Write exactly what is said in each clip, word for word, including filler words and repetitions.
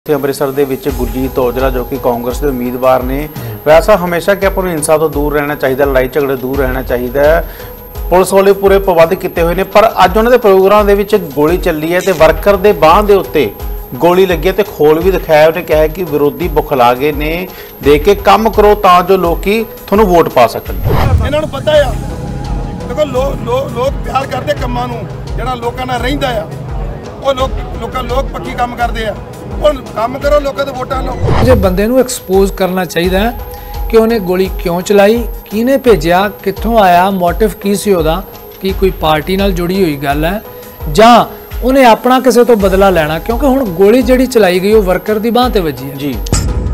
ਅੰਮ੍ਰਿਤਸਰ ਦੇ ਵਿੱਚ ਗੁਰਜੀਤ ਔਜਲਾ जो कि कांग्रेस के उम्मीदवार ने वैसा हमेशा कि ਆਪਾਂ ਨੂੰ ਹਿੰਸਾ ਤੋਂ दूर रहना चाहिए, लड़ाई झगड़े दूर रहना चाहिए। पुलिस वाले पूरे प्रबंध किए हुए हैं, पर अज उन्होंने प्रोग्राम के विच गोली चली है तो वर्कर के बांह के उत्ते गोली लगी है तो खोल भी दिखाया। उन्हें कहा कि विरोधी बुखला गए ने दे के काम करो ता जो लोग थोनों वोट पा सकन। इन्हां नूं पता है देखो लोग लोग प्यार करते कामां नूं, जिहड़ा लोकां नाल रहिंदा आ ਉਹ ਲੋਕ ਲੋਕਾਂ ਲੋਕ ਪੱਕੀ ਕੰਮ ਕਰਦੇ ਆ। ਹੁਣ ਕੰਮ ਕਰੋ, ਲੋਕਾਂ ਦੇ ਵੋਟਾਂ ਲਓ। ਜੇ ਬੰਦੇ ਨੂੰ ਐਕਸਪੋਜ਼ ਕਰਨਾ ਚਾਹੀਦਾ ਕਿ ਉਹਨੇ ਗੋਲੀ ਕਿਉਂ ਚਲਾਈ, ਕਿਹਨੇ ਭੇਜਿਆ, ਕਿੱਥੋਂ ਆਇਆ, ਮੋਟਿਵ ਕੀ ਸੀ ਉਹਦਾ, ਕਿ ਕੋਈ ਪਾਰਟੀ ਨਾਲ ਜੁੜੀ ਹੋਈ ਗੱਲ ਹੈ ਜਾਂ ਉਹਨੇ ਆਪਣਾ ਕਿਸੇ ਤੋਂ ਬਦਲਾ ਲੈਣਾ। ਕਿਉਂਕਿ ਹੁਣ ਗੋਲੀ ਜਿਹੜੀ ਚਲਾਈ ਗਈ ਉਹ ਵਰਕਰ ਦੀ ਬਾਂਹ ਤੇ ਵੱਜੀ ਹੈ ਜੀ।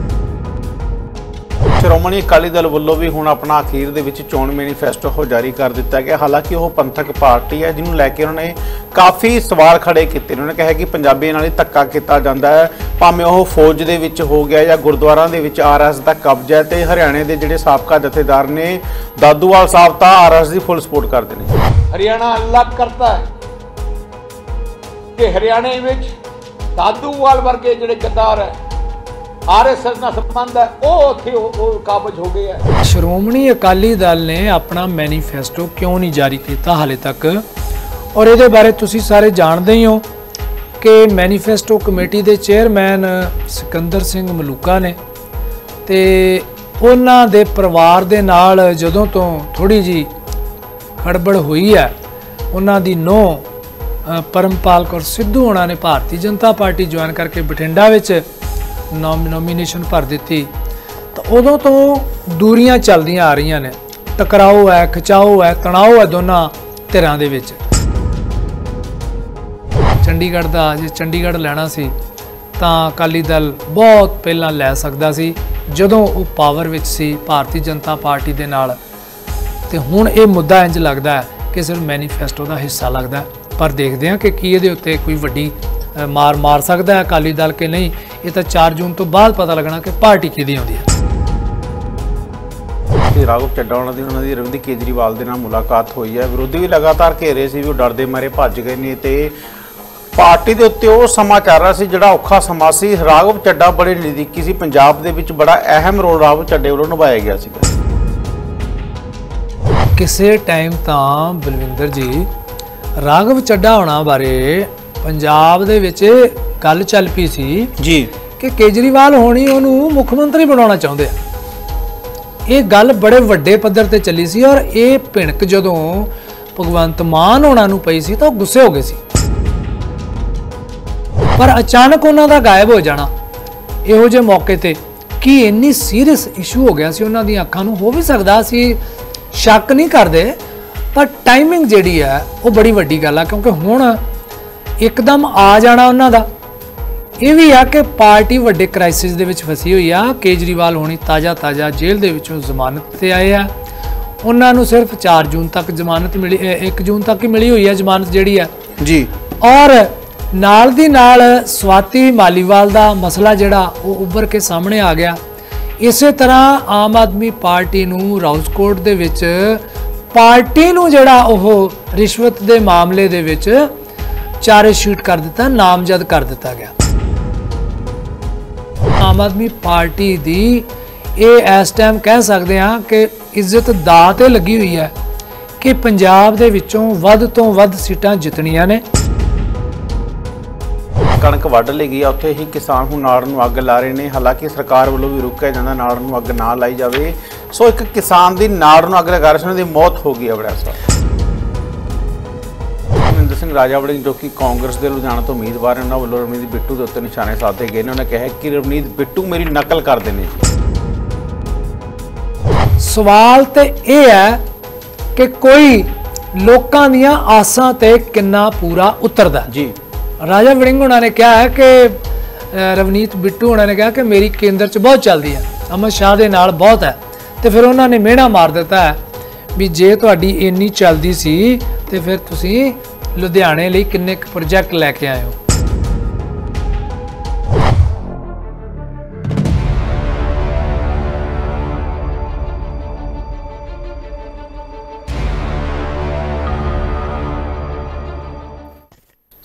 ਸ਼੍ਰੋਮਣੀ ਅਕਾਲੀ ਦਲ ਵੱਲੋਂ ਵੀ ਹੁਣ ਆਪਣਾ ਅਖੀਰ ਦੇ ਵਿੱਚ ਚੋਣ ਮੈਨੀਫੈਸਟੋ ਹੋ ਜਾਰੀ ਕਰ ਦਿੱਤਾ ਗਿਆ। ਹਾਲਾਂਕਿ ਉਹ ਪੰਥਕ ਪਾਰਟੀ ਹੈ ਜਿਹਨੂੰ ਲੈ ਕੇ ਉਹਨਾਂ ਨੇ ਕਾਫੀ ਸਵਾਲ ਖੜੇ ਕੀਤੇ। ਉਹਨਾਂ ਨੇ ਕਿਹਾ ਕਿ ਪੰਜਾਬੀਆਂ ਨਾਲ ਹੀ ਧੱਕਾ ਕੀਤਾ ਜਾਂਦਾ ਹੈ, ਭਾਵੇਂ ਉਹ ਫੌਜ ਦੇ ਵਿੱਚ ਹੋ ਗਿਆ ਜਾਂ ਗੁਰਦੁਆਰਾਂ ਦੇ ਵਿੱਚ ਆਰ ਐਸ ਦਾ ਕਬਜ਼ਾ ਹੈ। ਤੇ ਹਰਿਆਣੇ ਦੇ ਜਿਹੜੇ ਸਾਬਕਾ ਜਥੇਦਾਰ ਨੇ ਦਾਦੂਵਾਲ ਸਾਹਿਬ ਤਾਂ ਆਰ ਐਸ ਦੀ ਫੁੱਲ ਸਪੋਰਟ ਕਰਦੇ ਨੇ। ਹਰਿਆਣਾ ਅਲੱਗ ਕਰਤਾ ਹੈ ਕਿ ਹਰਿਆਣੇ ਵਿੱਚ ਦਾਦੂਵਾਲ ਵਰਗੇ ਜਿਹੜੇ ਗੱਦਾਰ ਹੈ आर एस एस ਨਾਲ ਸੰਬੰਧ ਹੈ ਉਹ ਉੱਥੇ ਉਹ ਕਾਬਜ ਹੋ ਗਏ ਹੈ। ਸ਼੍ਰੋਮਣੀ ਅਕਾਲੀ ਦਲ ਨੇ ਆਪਣਾ ਮੈਨੀਫੈਸਟੋ ਕਿਉਂ ਨਹੀਂ ਜਾਰੀ ਕੀਤਾ ਹਾਲੇ ਤੱਕ, ਔਰ ਇਹਦੇ ਬਾਰੇ ਤੁਸੀਂ ਸਾਰੇ ਜਾਣਦੇ ਹੀ ਹੋ ਕਿ ਮੈਨੀਫੈਸਟੋ ਕਮੇਟੀ ਦੇ ਚੇਅਰਮੈਨ ਸਿਕੰਦਰ ਸਿੰਘ ਮਲੂਕਾ ਨੇ ਤੇ ਉਹਨਾਂ ਦੇ ਪਰਿਵਾਰ ਦੇ ਨਾਲ ਜਦੋਂ ਤੋਂ ਥੋੜੀ ਜੀ ਖੜਬੜ ਹੋਈ ਹੈ, ਉਹਨਾਂ ਦੀ ਨੂੰਹ ਪਰਮਪਾਲ ਕੌਰ ਸਿੱਧੂ ਉਹਨਾਂ ਨੇ ਭਾਰਤੀ ਜਨਤਾ ਪਾਰਟੀ ਜੁਆਇਨ ਕਰਕੇ ਬਠਿੰਡਾ ਵਿੱਚ ਨੋਮੀਨੇਸ਼ਨ ਭਰ ਦਿੱਤੀ ਤਾਂ ਉਦੋਂ ਤੋਂ ਦੂਰੀਆਂ ਚੱਲਦੀਆਂ ਆ ਰਹੀਆਂ ਨੇ। ਟਕਰਾਓ ਹੈ, ਖਿਚਾਓ ਹੈ, ਤਣਾਓ ਹੈ ਦੋਨਾਂ ਧਿਰਾਂ ਦੇ ਵਿੱਚ। ਚੰਡੀਗੜ੍ਹ ਦਾ ਜੇ ਚੰਡੀਗੜ੍ਹ ਲੈਣਾ ਸੀ ਤਾਂ ਅਕਾਲੀ ਦਲ ਬਹੁਤ ਪਹਿਲਾਂ ਲੈ ਸਕਦਾ ਸੀ ਜਦੋਂ ਉਹ ਪਾਵਰ ਵਿੱਚ ਸੀ ਭਾਰਤੀ ਜਨਤਾ ਪਾਰਟੀ ਦੇ ਨਾਲ। ਤੇ ਹੁਣ ਇਹ ਮੁੱਦਾ ਇੰਜ ਲੱਗਦਾ ਹੈ ਕਿ ਸਿਰਫ ਮੈਨੀਫੈਸਟੋ ਦਾ ਹਿੱਸਾ ਲੱਗਦਾ, ਪਰ ਦੇਖਦੇ ਹਾਂ ਕਿ ਕੀ ਇਹਦੇ ਉੱਤੇ ਕੋਈ ਵੱਡੀ ਮਾਰ ਮਾਰ ਸਕਦਾ ਹੈ ਅਕਾਲੀ ਦਲ ਕਿ ਨਹੀਂ। ਇਹ ਤਾਂ ਚਾਰ ਜੂਨ ਤੋਂ ਬਾਅਦ ਪਤਾ ਲੱਗਣਾ ਕਿ ਪਾਰਟੀ ਕਿਹਦੀ ਆਉਂਦੀ ਹੈ। ਰਾਘਵ ਚੱਡਾ ਉਹਨਾਂ ਦੀ ਉਹਨਾਂ ਦੀ ਅਰਵਿੰਦ ਕੇਜਰੀਵਾਲ ਦੇ ਨਾਲ ਮੁਲਾਕਾਤ ਹੋਈ ਹੈ। ਵਿਰੋਧੀ ਵੀ ਲਗਾਤਾਰ ਘੇਰੇ ਸੀ ਵੀ ਉਹ ਡਰਦੇ ਮਾਰੇ ਭੱਜ ਗਏ ਨੇ ਤੇ ਪਾਰਟੀ ਦੇ ਉੱਤੇ ਉਹ ਸਮਾਂ ਚੱਲ ਰਿਹਾ ਸੀ ਜਿਹੜਾ ਔਖਾ ਸਮਾਂ ਸੀ। ਰਾਘਵ ਚੱਡਾ ਬੜੇ ਨਜ਼ਦੀਕੀ ਸੀ, ਪੰਜਾਬ ਦੇ ਵਿੱਚ ਬੜਾ ਅਹਿਮ ਰੋਲ ਰਾਘਵ ਚੱਡੇ ਵੱਲੋਂ ਨਿਭਾਇਆ ਗਿਆ ਸੀ। ਕਿਸੇ ਟਾਈਮ ਤਾਂ ਬਲਵਿੰਦਰ ਜੀ ਰਾਘਵ ਚੱਡਾ ਹੋਣਾ ਬਾਰੇ ਪੰਜਾਬ ਦੇ ਵਿੱਚ ਗੱਲ ਚੱਲ ਪਈ ਸੀ ਜੀ ਕਿ ਕੇਜਰੀਵਾਲ ਹੋਣੀ ਉਹਨੂੰ ਮੁੱਖ ਮੰਤਰੀ ਬਣਾਉਣਾ ਚਾਹੁੰਦੇ ਆ। ਇਹ ਗੱਲ ਬੜੇ ਵੱਡੇ ਪੱਧਰ ਤੇ ਚੱਲੀ ਸੀ ਔਰ ਇਹ ਭਿਣਕ ਜਦੋਂ ਭਗਵੰਤ ਮਾਨ ਹੋਣਾ ਨੂੰ ਪਈ ਸੀ ਤਾਂ ਉਹ ਗੁੱਸੇ ਹੋ ਗਏ ਸੀ। ਪਰ ਅਚਾਨਕ ਉਹਨਾਂ ਦਾ ਗਾਇਬ ਹੋ ਜਾਣਾ ਇਹੋ ਜਿਹੇ ਮੌਕੇ ਤੇ ਕੀ ਇੰਨੀ ਸੀਰੀਅਸ ਇਸ਼ੂ ਹੋ ਗਿਆ ਸੀ ਉਹਨਾਂ ਦੀਆਂ ਅੱਖਾਂ ਨੂੰ। ਹੋ ਵੀ ਸਕਦਾ ਸੀ, ਸ਼ੱਕ ਨਹੀਂ ਕਰਦੇ, ਪਰ ਟਾਈਮਿੰਗ ਜਿਹੜੀ ਹੈ ਉਹ ਬੜੀ ਵੱਡੀ ਗੱਲ ਆ ਕਿਉਂਕਿ ਹੁਣ ਇੱਕਦਮ ਆ ਜਾਣਾ ਉਹਨਾਂ ਦਾ। ਇਹ ਵੀ ਆ ਕਿ ਪਾਰਟੀ ਵੱਡੇ ਕ੍ਰਾਈਸਿਸ ਦੇ ਵਿੱਚ ਫਸੀ ਹੋਈ ਆ। ਕੇਜਰੀਵਾਲ ਹੋਣੀ ਤਾਜ਼ਾ ਤਾਜ਼ਾ ਜੇਲ੍ਹ ਦੇ ਵਿੱਚੋਂ ਜ਼ਮਾਨਤ ਤੇ ਆਏ ਆ। ਉਹਨਾਂ ਨੂੰ ਸਿਰਫ ਚਾਰ ਜੂਨ ਤੱਕ ਜ਼ਮਾਨਤ ਮਿਲੀ, ਇੱਕ ਜੂਨ ਤੱਕ ਹੀ ਮਿਲੀ ਹੋਈ ਹੈ ਜ਼ਮਾਨਤ ਜਿਹੜੀ ਹੈ ਜੀ। ਔਰ ਨਾਲ ਦੀ ਨਾਲ ਸਵਾਤੀ ਮਾਲੀਵਾਲ ਦਾ ਮਸਲਾ ਜਿਹੜਾ ਉਹ ਉੱਭਰ ਕੇ ਸਾਹਮਣੇ ਆ ਗਿਆ। ਇਸੇ ਤਰ੍ਹਾਂ ਆਮ ਆਦਮੀ ਪਾਰਟੀ ਨੂੰ ਰਾਉਸਕੋਟ ਦੇ ਵਿੱਚ ਪਾਰਟੀ ਨੂੰ ਜਿਹੜਾ ਉਹ ਰਿਸ਼ਵਤ ਦੇ ਮਾਮਲੇ ਦੇ ਵਿੱਚ ਚਾਰੇ ਸ਼ੀਟ ਕਰ ਦਿੱਤਾ, ਨਾਮਜ਼ਦ ਕਰ ਦਿੱਤਾ ਗਿਆ। ਆਮ ਆਦਮੀ ਪਾਰਟੀ ਦੀ ਇਹ ਇਸ ਟਾਈਮ ਕਹਿ ਸਕਦੇ ਹਾਂ ਕਿ ਇੱਜ਼ਤ ਦਾਅ ਤੇ ਲੱਗੀ ਹੋਈ ਹੈ ਕਿ ਪੰਜਾਬ ਦੇ ਵਿੱਚੋਂ ਵੱਧ ਤੋਂ ਵੱਧ ਸੀਟਾਂ ਜਿੱਤਣੀਆਂ ਨੇ। ਕਣਕ ਵੱਢ ਲਈ ਗਈ ਆ, ਉੱਥੇ ਹੀ ਕਿਸਾਨ ਹੁਣ ਨਾੜ ਨੂੰ ਅੱਗ ਲਾ ਰਹੇ ਨੇ। ਹਾਲਾਂਕਿ ਸਰਕਾਰ ਵੱਲੋਂ ਵੀ ਰੁਕਿਆ ਜਾਂਦਾ ਨਾੜ ਨੂੰ ਅੱਗ ਨਾ ਲਾਈ ਜਾਵੇ। ਸੋ ਇੱਕ ਕਿਸਾਨ ਦੀ ਨਾੜ ਨੂੰ ਅੱਗ ਲਗਾ ਰਹੇ ਦੀ ਮੌਤ ਹੋ ਗਈ ਹੈ। ਬੜਾ ਰਵਿੰਦਰ ਸਿੰਘ ਰਾਜਾਵੜੀ ਜੋ ਕਿ ਕਾਂਗਰਸ ਦੇ ਲੁਧਿਆਣਾ ਤੋਂ ਉਮੀਦਵਾਰ ਨੇ, ਉਹਨਾਂ ਵੱਲੋਂ ਰਵਨੀਤ ਬਿੱਟੂ ਦੇ ਉੱਤੇ ਨਿਸ਼ਾਨੇ ਸਾਧੇ ਗਏ ਨੇ। ਉਹਨੇ ਕਿਹਾ ਕਿ ਰਵਨੀਤ ਬਿੱਟੂ ਮੇਰੀ ਨਕਲ ਕਰਦੇ ਨੇ ਜੀ। ਸਵਾਲ ਤੇ ਇਹ ਹੈ ਕਿ ਕੋਈ ਲੋਕਾਂ ਦੀਆਂ ਆਸਾਂ ਤੇ ਕਿੰਨਾ ਪੂਰਾ ਉਤਰਦਾ ਜੀ। ਰਾਜਾ ਵੜਿੰਗ ਉਹਨਾਂ ਨੇ ਕਿਹਾ ਹੈ ਕਿ ਰਵਨੀਤ ਬਿੱਟੂ ਉਹਨਾਂ ਨੇ ਕਿਹਾ ਕਿ ਮੇਰੀ ਕੇਂਦਰ 'ਚ ਬਹੁਤ ਚੱਲਦੀ ਹੈ, ਅਮਿਤ ਸ਼ਾਹ ਦੇ ਨਾਲ ਬਹੁਤ ਹੈ। ਤੇ ਫਿਰ ਉਹਨਾਂ ਨੇ ਮਿਹਣਾ ਮਾਰ ਦਿੱਤਾ ਹੈ ਵੀ ਜੇ ਤੁਹਾਡੀ ਇੰਨੀ ਚੱਲਦੀ ਸੀ ਤੇ ਫਿਰ ਤੁਸੀਂ ਲੁਧਿਆਣੇ ਲਈ ਕਿੰਨੇ ਕੁ ਪ੍ਰੋਜੈਕਟ ਲੈ ਕੇ ਆਏ ਹੋ।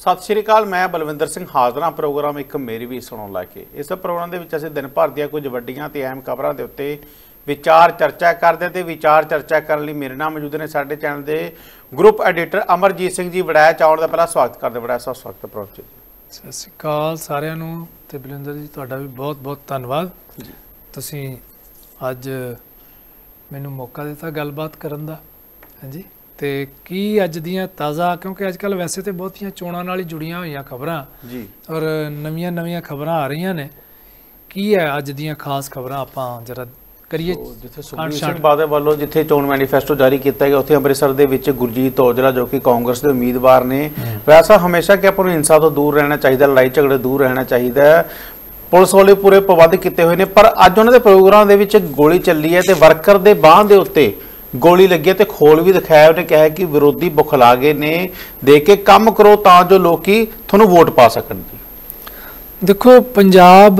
ਸਤਿ ਸ਼੍ਰੀ ਅਕਾਲ। ਮੈਂ ਬਲਵਿੰਦਰ ਸਿੰਘ ਹਾਜ਼ਰ ਹਾਂ ਪ੍ਰੋਗਰਾਮ ਇੱਕ ਮੇਰੀ ਵੀ ਸੁਣੋ ਲੈ ਕੇ। ਇਸ ਪ੍ਰੋਗਰਾਮ ਦੇ ਵਿੱਚ ਅਸੀਂ ਦਿਨ ਭਰ ਦੀਆਂ ਕੁਝ ਵੱਡੀਆਂ ਤੇ ਅਹਿਮ ਖਬਰਾਂ ਦੇ ਉੱਤੇ ਵਿਚਾਰ ਚਰਚਾ ਕਰਦੇ ਤੇ ਵਿਚਾਰ ਚਰਚਾ ਕਰਨ ਲਈ ਮੇਰੇ ਨਾਲ ਮੌਜੂਦ ਨੇ ਸਾਡੇ ਚੈਨਲ ਦੇ ਗਰੁੱਪ ਐਡੀਟਰ ਅਮਰਜੀਤ ਸਿੰਘ ਜੀ। ਵੜੈਚ ਆਉਣ ਦਾ ਪਹਿਲਾਂ ਸਵਾਗਤ ਕਰਦੇ। ਵੜੈਚ ਸਾਹਿਬ ਸਵਾਗਤ ਹੈ ਪ੍ਰੋਗਰਾਮ 'ਚ। ਸਤਿ ਸ਼੍ਰੀ ਅਕਾਲ ਸਾਰਿਆਂ ਨੂੰ ਤੇ ਬਲਵਿੰਦਰ ਜੀ ਤੁਹਾਡਾ ਵੀ ਬਹੁਤ ਬਹੁਤ ਧੰਨਵਾਦ ਜੀ। ਤੁਸੀਂ ਅੱਜ ਮੈਨੂੰ ਮੌਕਾ ਦਿੱਤਾ ਗੱਲਬਾਤ ਕਰਨ ਦਾ। ਹਾਂਜੀ, ਤੇ ਕੀ ਅੱਜ ਦੀਆਂ ਤਾਜ਼ਾ, ਕਿਉਂਕਿ ਅੱਜ ਕੱਲ੍ਹ ਵੈਸੇ ਤਾਂ ਬਹੁਤੀਆਂ ਚੋਣਾਂ ਨਾਲ ਹੀ ਜੁੜੀਆਂ ਹੋਈਆਂ ਖਬਰਾਂ ਜੀ ਔਰ ਨਵੀਆਂ ਨਵੀਆਂ ਖਬਰਾਂ ਆ ਰਹੀਆਂ ਨੇ। ਕੀ ਹੈ ਅੱਜ ਦੀਆਂ ਖਾਸ ਖਬਰਾਂ ਆਪਾਂ ਜਰਾ ਕਰੀਏ। ਜਿੱਥੇ ਸੁਖਬੀਰ ਸਿੰਘ ਬਾਦਲ ਵੱਲੋਂ ਜਿੱਥੇ ਚੋਣ ਮੈਨੀਫੈਸਟੋ ਜਾਰੀ ਕੀਤਾ ਗਿਆ, ਉੱਥੇ ਅੰਮ੍ਰਿਤਸਰ ਦੇ ਵਿੱਚ ਗੁਰਜੀਤ ਔਜਲਾ ਜੋ ਕਿ ਕਾਂਗਰਸ ਦੇ ਉਮੀਦਵਾਰ ਨੇ, ਵੈਸਾ ਹਮੇਸ਼ਾ ਕਿ ਆਪਾਂ ਨੂੰ ਹਿੰਸਾ ਤੋਂ ਦੂਰ ਰਹਿਣਾ ਚਾਹੀਦਾ, ਲੜਾਈ ਝਗੜੇ ਦੂਰ ਰਹਿਣਾ ਚਾਹੀਦਾ, ਪੁਲਿਸ ਵਾਲੇ ਪੂਰੇ ਪ੍ਰਬੰਧ ਕੀਤੇ ਹੋਏ ਨੇ। ਪਰ ਅੱਜ ਉਹਨਾਂ ਦੇ ਪ੍ਰੋਗਰਾਮ ਦੇ ਵਿੱਚ ਗੋਲੀ ਚੱਲੀ ਹੈ ਤੇ ਵਰਕਰ ਦੇ ਬਾਂਹ ਦੇ ਉੱਤੇ ਗੋਲੀ ਲੱਗੀ ਹੈ ਤੇ ਖੋਲ ਵੀ ਦਿਖਾਇਆ। ਉਹਨੇ ਕਿਹਾ ਕਿ ਵਿਰੋਧੀ ਬੁਖਲਾ ਗਏ ਨੇ, ਦੇ ਕੇ ਕੰਮ ਕਰੋ ਤਾਂ ਜੋ ਲੋਕੀ ਤੁਹਾਨੂੰ ਵੋਟ ਪਾ ਸਕਣ। ਦੇਖੋ, ਪੰਜਾਬ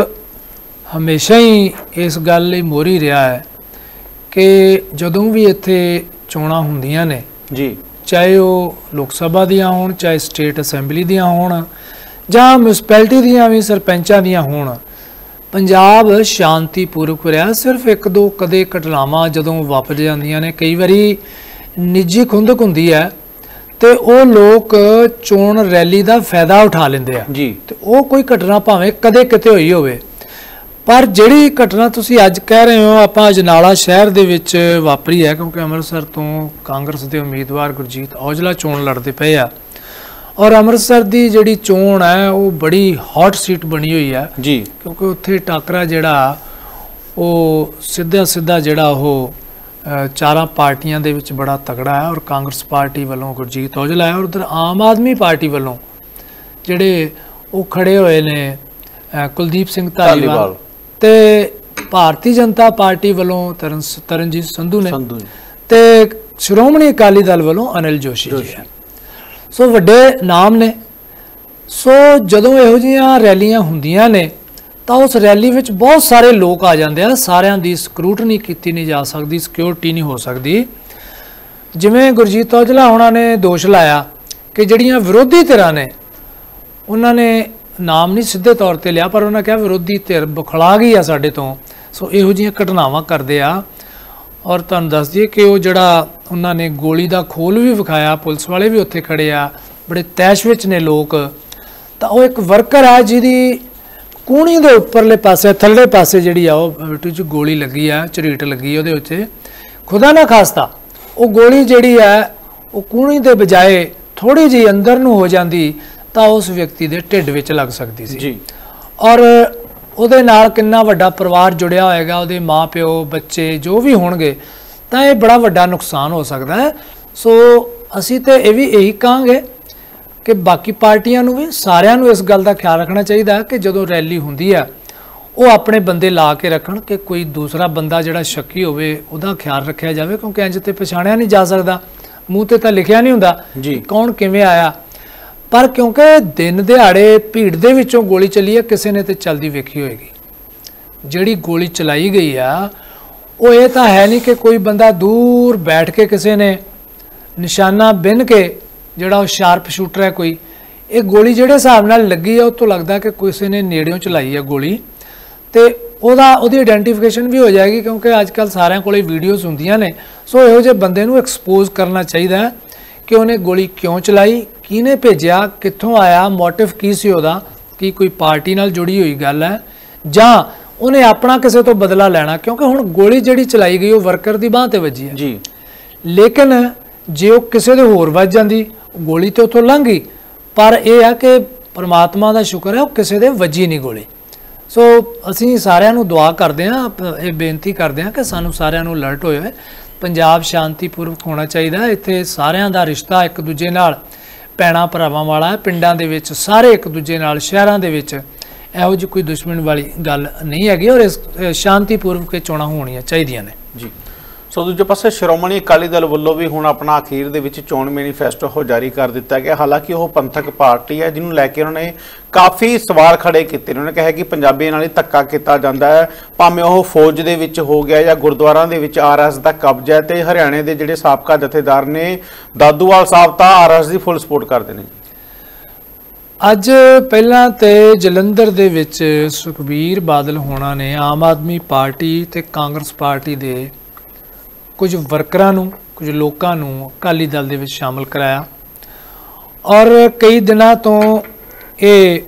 ਹਮੇਸ਼ਾ ਹੀ ਇਸ ਗੱਲ ਲਈ ਮੋਹਰੀ ਰਿਹਾ ਹੈ ਕਿ ਜਦੋਂ ਵੀ ਇੱਥੇ ਚੋਣਾਂ ਹੁੰਦੀਆਂ ਨੇ ਜੀ, ਚਾਹੇ ਉਹ ਲੋਕ ਸਭਾ ਦੀਆਂ ਹੋਣ, ਚਾਹੇ ਸਟੇਟ ਅਸੈਂਬਲੀ ਦੀਆਂ ਹੋਣ, ਜਾਂ ਮਿਊਨਿਸਪੈਲਿਟੀ ਦੀਆਂ ਵੀ ਸਰਪੰਚਾਂ ਦੀਆਂ ਹੋਣ, ਪੰਜਾਬ ਸ਼ਾਂਤੀਪੂਰਵਕ ਰਿਹਾ। ਸਿਰਫ ਇੱਕ ਦੋ ਕਦੇ ਘਟਨਾਵਾਂ ਜਦੋਂ ਵਾਪਰ ਜਾਂਦੀਆਂ ਨੇ, ਕਈ ਵਾਰੀ ਨਿੱਜੀ ਖੁੰਦਕ ਹੁੰਦੀ ਹੈ ਤੇ ਉਹ ਲੋਕ ਚੋਣ ਰੈਲੀ ਦਾ ਫਾਇਦਾ ਉਠਾ ਲੈਂਦੇ ਆ ਜੀ, ਤੇ ਉਹ ਕੋਈ ਘਟਨਾ ਭਾਵੇਂ ਕਦੇ ਕਿਤੇ ਹੋਈ ਹੋਵੇ। ਪਰ ਜਿਹੜੀ ਘਟਨਾ ਤੁਸੀਂ ਅੱਜ ਕਹਿ ਰਹੇ ਹੋ ਆਪਾਂ ਅਜਨਾਲਾ ਸ਼ਹਿਰ ਦੇ ਵਿੱਚ ਵਾਪਰੀ ਹੈ, ਕਿਉਂਕਿ ਅੰਮ੍ਰਿਤਸਰ ਤੋਂ ਕਾਂਗਰਸ ਦੇ ਉਮੀਦਵਾਰ ਗੁਰਜੀਤ ਔਜਲਾ ਚੋਣ ਲੜਦੇ ਪਏ ਆ ਔਰ ਅੰਮ੍ਰਿਤਸਰ ਦੀ ਜਿਹੜੀ ਚੋਣ ਹੈ ਉਹ ਬੜੀ ਹੌਟ ਸੀਟ ਬਣੀ ਹੋਈ ਹੈ ਜੀ, ਕਿਉਂਕਿ ਉੱਥੇ ਟਾਕਰਾ ਜਿਹੜਾ ਉਹ ਸਿੱਧਾ ਸਿੱਧਾ ਜਿਹੜਾ ਉਹ ਚਾਰਾਂ ਪਾਰਟੀਆਂ ਦੇ ਵਿੱਚ ਬੜਾ ਤਗੜਾ ਹੈ। ਔਰ ਕਾਂਗਰਸ ਪਾਰਟੀ ਵੱਲੋਂ ਗੁਰਜੀਤ ਔਜਲਾ ਹੈ ਔਰ ਉਧਰ ਆਮ ਆਦਮੀ ਪਾਰਟੀ ਵੱਲੋਂ ਜਿਹੜੇ ਉਹ ਖੜੇ ਹੋਏ ਨੇ ਕੁਲਦੀਪ ਸਿੰਘ ਧਾਲੀਵਾਲ ਤੇ ਭਾਰਤੀ ਜਨਤਾ ਪਾਰਟੀ ਵੱਲੋਂ ਤਰਨ ਤਰਨਜੀਤ ਸੰਧੂ ਨੇ ਤੇ ਸ਼੍ਰੋਮਣੀ ਅਕਾਲੀ ਦਲ ਵੱਲੋਂ ਅਨਿਲ ਜੋਸ਼ੀ ਜੀ ਹੈ। ਸੋ ਵੱਡੇ ਨਾਮ ਨੇ। ਸੋ ਜਦੋਂ ਇਹੋ ਜਿਹੀਆਂ ਰੈਲੀਆਂ ਹੁੰਦੀਆਂ ਨੇ ਤਾਂ ਉਸ ਰੈਲੀ ਵਿੱਚ ਬਹੁਤ ਸਾਰੇ ਲੋਕ ਆ ਜਾਂਦੇ ਆ। ਸਾਰਿਆਂ ਦੀ ਸਕਰੂਟਨੀ ਕੀਤੀ ਨਹੀਂ ਜਾ ਸਕਦੀ, ਸਿਕਿਉਰਿਟੀ ਨਹੀਂ ਹੋ ਸਕਦੀ। ਜਿਵੇਂ ਗੁਰਜੀਤ ਔਜਲਾ ਹੋਣਾ ਨੇ ਦੋਸ਼ ਲਾਇਆ ਕਿ ਜਿਹੜੀਆਂ ਵਿਰੋਧੀ ਧਿਰਾਂ ਨੇ ਉਹਨਾਂ ਨੇ ਨਾਮ ਨਹੀਂ ਸਿੱਧੇ ਤੌਰ ਤੇ ਲਿਆ, ਪਰ ਉਹਨਾਂ ਕਿਹਾ ਵਿਰੋਧੀ ਧਿਰ ਬੁਖਲਾ ਗਈ ਆ ਸਾਡੇ ਤੋਂ। ਸੋ ਇਹੋ ਜਿਹੀਆਂ ਘਟਨਾਵਾਂ ਕਰਦੇ ਆ। ਔਰ ਤੁਹਾਨੂੰ ਦੱਸ ਦਈਏ ਕਿ ਉਹ ਜਿਹੜਾ ਉਹਨਾਂ ਨੇ ਗੋਲੀ ਦਾ ਖੋਲ ਵੀ ਵਿਖਾਇਆ, ਪੁਲਿਸ ਵਾਲੇ ਵੀ ਉੱਥੇ ਖੜੇ ਆ, ਬੜੇ ਤੈਸ਼ ਵਿੱਚ ਨੇ ਲੋਕ। ਤਾਂ ਉਹ ਇੱਕ ਵਰਕਰ ਆ ਜਿਹਦੀ ਕੂਹਣੀ ਦੇ ਉੱਪਰਲੇ ਪਾਸੇ ਥੱਲੇ ਪਾਸੇ ਜਿਹੜੀ ਆ ਉਹ ਬਿੱਟੂ 'ਚ ਗੋਲੀ ਲੱਗੀ ਆ, ਝਰੀਟ ਲੱਗੀ ਉਹਦੇ ਉੱਤੇ। ਖੁਦਾ ਨਾ ਖਾਸਤਾ ਉਹ ਗੋਲੀ ਜਿਹੜੀ ਹੈ ਉਹ ਕੂਹਣੀ ਦੇ ਬਜਾਏ ਥੋੜ੍ਹੀ ਜਿਹੀ ਅੰਦਰ ਨੂੰ ਹੋ ਜਾਂਦੀ ਤਾਂ ਉਸ ਵਿਅਕਤੀ ਦੇ ਢਿੱਡ ਵਿੱਚ ਲੱਗ ਸਕਦੀ ਸੀ ਜੀ। ਔਰ ਉਹਦੇ ਨਾਲ ਕਿੰਨਾ ਵੱਡਾ ਪਰਿਵਾਰ ਜੁੜਿਆ ਹੋਏਗਾ, ਉਹਦੇ ਮਾਂ ਪਿਓ ਬੱਚੇ ਜੋ ਵੀ ਹੋਣਗੇ, ਤਾਂ ਇਹ ਬੜਾ ਵੱਡਾ ਨੁਕਸਾਨ ਹੋ ਸਕਦਾ ਹੈ। ਸੋ ਅਸੀਂ ਤਾਂ ਇਹ ਵੀ ਇਹੀ ਕਹਾਂਗੇ ਕਿ ਬਾਕੀ ਪਾਰਟੀਆਂ ਨੂੰ ਵੀ, ਸਾਰਿਆਂ ਨੂੰ ਇਸ ਗੱਲ ਦਾ ਖਿਆਲ ਰੱਖਣਾ ਚਾਹੀਦਾ ਕਿ ਜਦੋਂ ਰੈਲੀ ਹੁੰਦੀ ਆ ਉਹ ਆਪਣੇ ਬੰਦੇ ਲਾ ਕੇ ਰੱਖਣ ਕਿ ਕੋਈ ਦੂਸਰਾ ਬੰਦਾ ਜਿਹੜਾ ਸ਼ੱਕੀ ਹੋਵੇ ਉਹਦਾ ਖਿਆਲ ਰੱਖਿਆ ਜਾਵੇ, ਕਿਉਂਕਿ ਇੰਜ ਤੇ ਪਛਾਣਿਆ ਨਹੀਂ ਜਾ ਸਕਦਾ, ਮੂੰਹ ਤੇ ਤਾਂ ਲਿਖਿਆ ਨਹੀਂ ਹੁੰਦਾ ਜੀ ਕੌਣ ਕਿਵੇਂ ਆਇਆ। ਪਰ ਕਿਉਂਕਿ ਦਿਨ ਦਿਹਾੜੇ ਭੀੜ ਦੇ ਵਿੱਚੋਂ ਗੋਲੀ ਚੱਲੀ ਹੈ, ਕਿਸੇ ਨੇ ਤੇ ਚਲਦੀ ਵੇਖੀ ਹੋਏਗੀ। ਜਿਹੜੀ ਗੋਲੀ ਚਲਾਈ ਗਈ ਆ ਉਹ ਇਹ ਤਾਂ ਹੈ ਨਹੀਂ ਕਿ ਕੋਈ ਬੰਦਾ ਦੂਰ ਬੈਠ ਕੇ ਕਿਸੇ ਨੇ ਨਿਸ਼ਾਨਾ ਬਿੰਨ ਕੇ, ਜਿਹੜਾ ਉਹ ਸ਼ਾਰਪ ਸ਼ੂਟਰ ਹੈ ਕੋਈ, ਇਹ ਗੋਲੀ ਜਿਹੜੇ ਹਿਸਾਬ ਨਾਲ ਲੱਗੀ ਆ ਉਹ ਤੋਂ ਲੱਗਦਾ ਕਿ ਕਿਸੇ ਨੇ ਨੇੜਿਓਂ ਚਲਾਈ ਆ ਗੋਲੀ। ਤੇ ਉਹਦਾ ਉਹਦੀ ਆਇਡੈਂਟੀਫਿਕੇਸ਼ਨ ਵੀ ਹੋ ਜਾਏਗੀ, ਕਿਉਂਕਿ ਅੱਜ ਕੱਲ੍ਹ ਸਾਰਿਆਂ ਕੋਲੇ ਵੀਡੀਓਜ਼ ਹੁੰਦੀਆਂ ਨੇ। ਸੋ ਇਹੋ ਜਿਹੇ ਬੰਦੇ ਨੂੰ ਐਕਸਪੋਜ਼ ਕਰਨਾ ਚਾਹੀਦਾ ਹੈ ਕਿ ਉਹਨੇ ਗੋਲੀ ਕਿਉਂ ਚਲਾਈ, ਕਿਹਨੇ ਭੇਜਿਆ, ਕਿੱਥੋਂ ਆਇਆ, ਮੋਟਿਵ ਕੀ ਸੀ ਉਹਦਾ, ਕੀ ਕੋਈ ਪਾਰਟੀ ਨਾਲ ਜੁੜੀ ਹੋਈ ਗੱਲ ਹੈ ਜਾਂ ਉਹਨੇ ਆਪਣਾ ਕਿਸੇ ਤੋਂ ਬਦਲਾ ਲੈਣਾ। ਕਿਉਂਕਿ ਹੁਣ ਗੋਲੀ ਜਿਹੜੀ ਚਲਾਈ ਗਈ ਉਹ ਵਰਕਰ ਦੀ ਬਾਂਹ ਤੇ ਵੱਜੀ ਹੈ ਜੀ, ਲੇਕਿਨ ਜੇ ਉਹ ਕਿਸੇ ਦੇ ਹੋਰ ਵੱਜ ਜਾਂਦੀ, ਗੋਲੀ ਤੇ ਉੱਥੋਂ ਲੰਘ ਗਈ, ਪਰ ਇਹ ਆ ਕਿ ਪਰਮਾਤਮਾ ਦਾ ਸ਼ੁਕਰ ਹੈ ਉਹ ਕਿਸੇ ਦੇ ਵੱਜੀ ਨਹੀਂ ਗੋਲੀ। ਸੋ ਅਸੀਂ ਸਾਰਿਆਂ ਨੂੰ ਦੁਆ ਕਰਦੇ ਹਾਂ, ਇਹ ਬੇਨਤੀ ਕਰਦੇ ਹਾਂ ਕਿ ਸਾਨੂੰ ਸਾਰਿਆਂ ਨੂੰ ਅਲਰਟ ਹੋਏ ਹੋਏ। ਪੰਜਾਬ ਸ਼ਾਂਤੀਪੂਰਵਕ ਹੋਣਾ ਚਾਹੀਦਾ। ਇੱਥੇ ਸਾਰਿਆਂ ਦਾ ਰਿਸ਼ਤਾ ਇੱਕ ਦੂਜੇ ਨਾਲ ਭੈਣਾਂ ਭਰਾਵਾਂ ਵਾਲਾ ਹੈ। ਪਿੰਡਾਂ ਦੇ ਵਿੱਚ ਸਾਰੇ ਇੱਕ ਦੂਜੇ ਨਾਲ, ਸ਼ਹਿਰਾਂ ਦੇ ਵਿੱਚ ਇਹੋ ਜਿਹੀ ਕੋਈ ਦੁਸ਼ਮਣ ਵਾਲੀ ਗੱਲ ਨਹੀਂ ਹੈਗੀ ਔਰ ਇਸ ਸ਼ਾਂਤੀਪੂਰਵਕ ਚੋਣਾਂ ਹੋਣੀਆਂ ਚਾਹੀਦੀਆਂ ਨੇ ਜੀ। ਸੋ ਦੂਜੇ ਪਾਸੇ ਸ਼੍ਰੋਮਣੀ ਅਕਾਲੀ ਦਲ ਵੱਲੋਂ ਵੀ ਹੁਣ ਆਪਣਾ ਅਖੀਰ ਦੇ ਵਿੱਚ ਚੋਣ ਮੈਨੀਫੈਸਟੋ ਹੋ ਜਾਰੀ ਕਰ ਦਿੱਤਾ ਗਿਆ। ਹਾਲਾਂਕਿ ਉਹ ਪੰਥਕ ਪਾਰਟੀ ਹੈ ਜਿਹਨੂੰ ਲੈ ਕੇ ਉਹਨਾਂ ਨੇ ਕਾਫੀ ਸਵਾਲ ਖੜੇ ਕੀਤੇ ਨੇ। ਉਹਨਾਂ ਨੇ ਕਿਹਾ ਕਿ ਪੰਜਾਬੀਆਂ ਨਾਲ ਹੀ ਧੱਕਾ ਕੀਤਾ ਜਾਂਦਾ ਹੈ, ਭਾਵੇਂ ਉਹ ਫੌਜ ਦੇ ਵਿੱਚ ਹੋ ਗਿਆ ਜਾਂ ਗੁਰਦੁਆਰਾਂ ਦੇ ਵਿੱਚ ਆਰ ਐਸ ਦਾ ਕਬਜ਼ਾ ਹੈ। ਤੇ ਹਰਿਆਣੇ ਦੇ ਜਿਹੜੇ ਸਾਬਕਾ ਜਥੇਦਾਰ ਨੇ ਦਾਦੂਵਾਲ ਸਾਹਿਬ ਤਾਂ ਆਰ ਐਸ ਦੀ ਫੁੱਲ ਸਪੋਰਟ ਕਰਦੇ ਨੇ। ਅੱਜ ਪਹਿਲਾਂ ਤੇ ਜਲੰਧਰ ਦੇ ਵਿੱਚ ਸੁਖਬੀਰ ਬਾਦਲ ਹੋਣਾ ਨੇ ਆਮ ਆਦਮੀ ਪਾਰਟੀ ਤੇ ਕਾਂਗਰਸ ਪਾਰਟੀ ਦੇ ਕੁਝ ਵਰਕਰਾਂ ਨੂੰ ਕੁਝ ਲੋਕਾਂ ਨੂੰ ਅਕਾਲੀ ਦਲ ਦੇ ਵਿੱਚ ਸ਼ਾਮਲ ਕਰਾਇਆ ਔਰ ਕਈ ਦਿਨਾਂ ਤੋਂ ਇਹ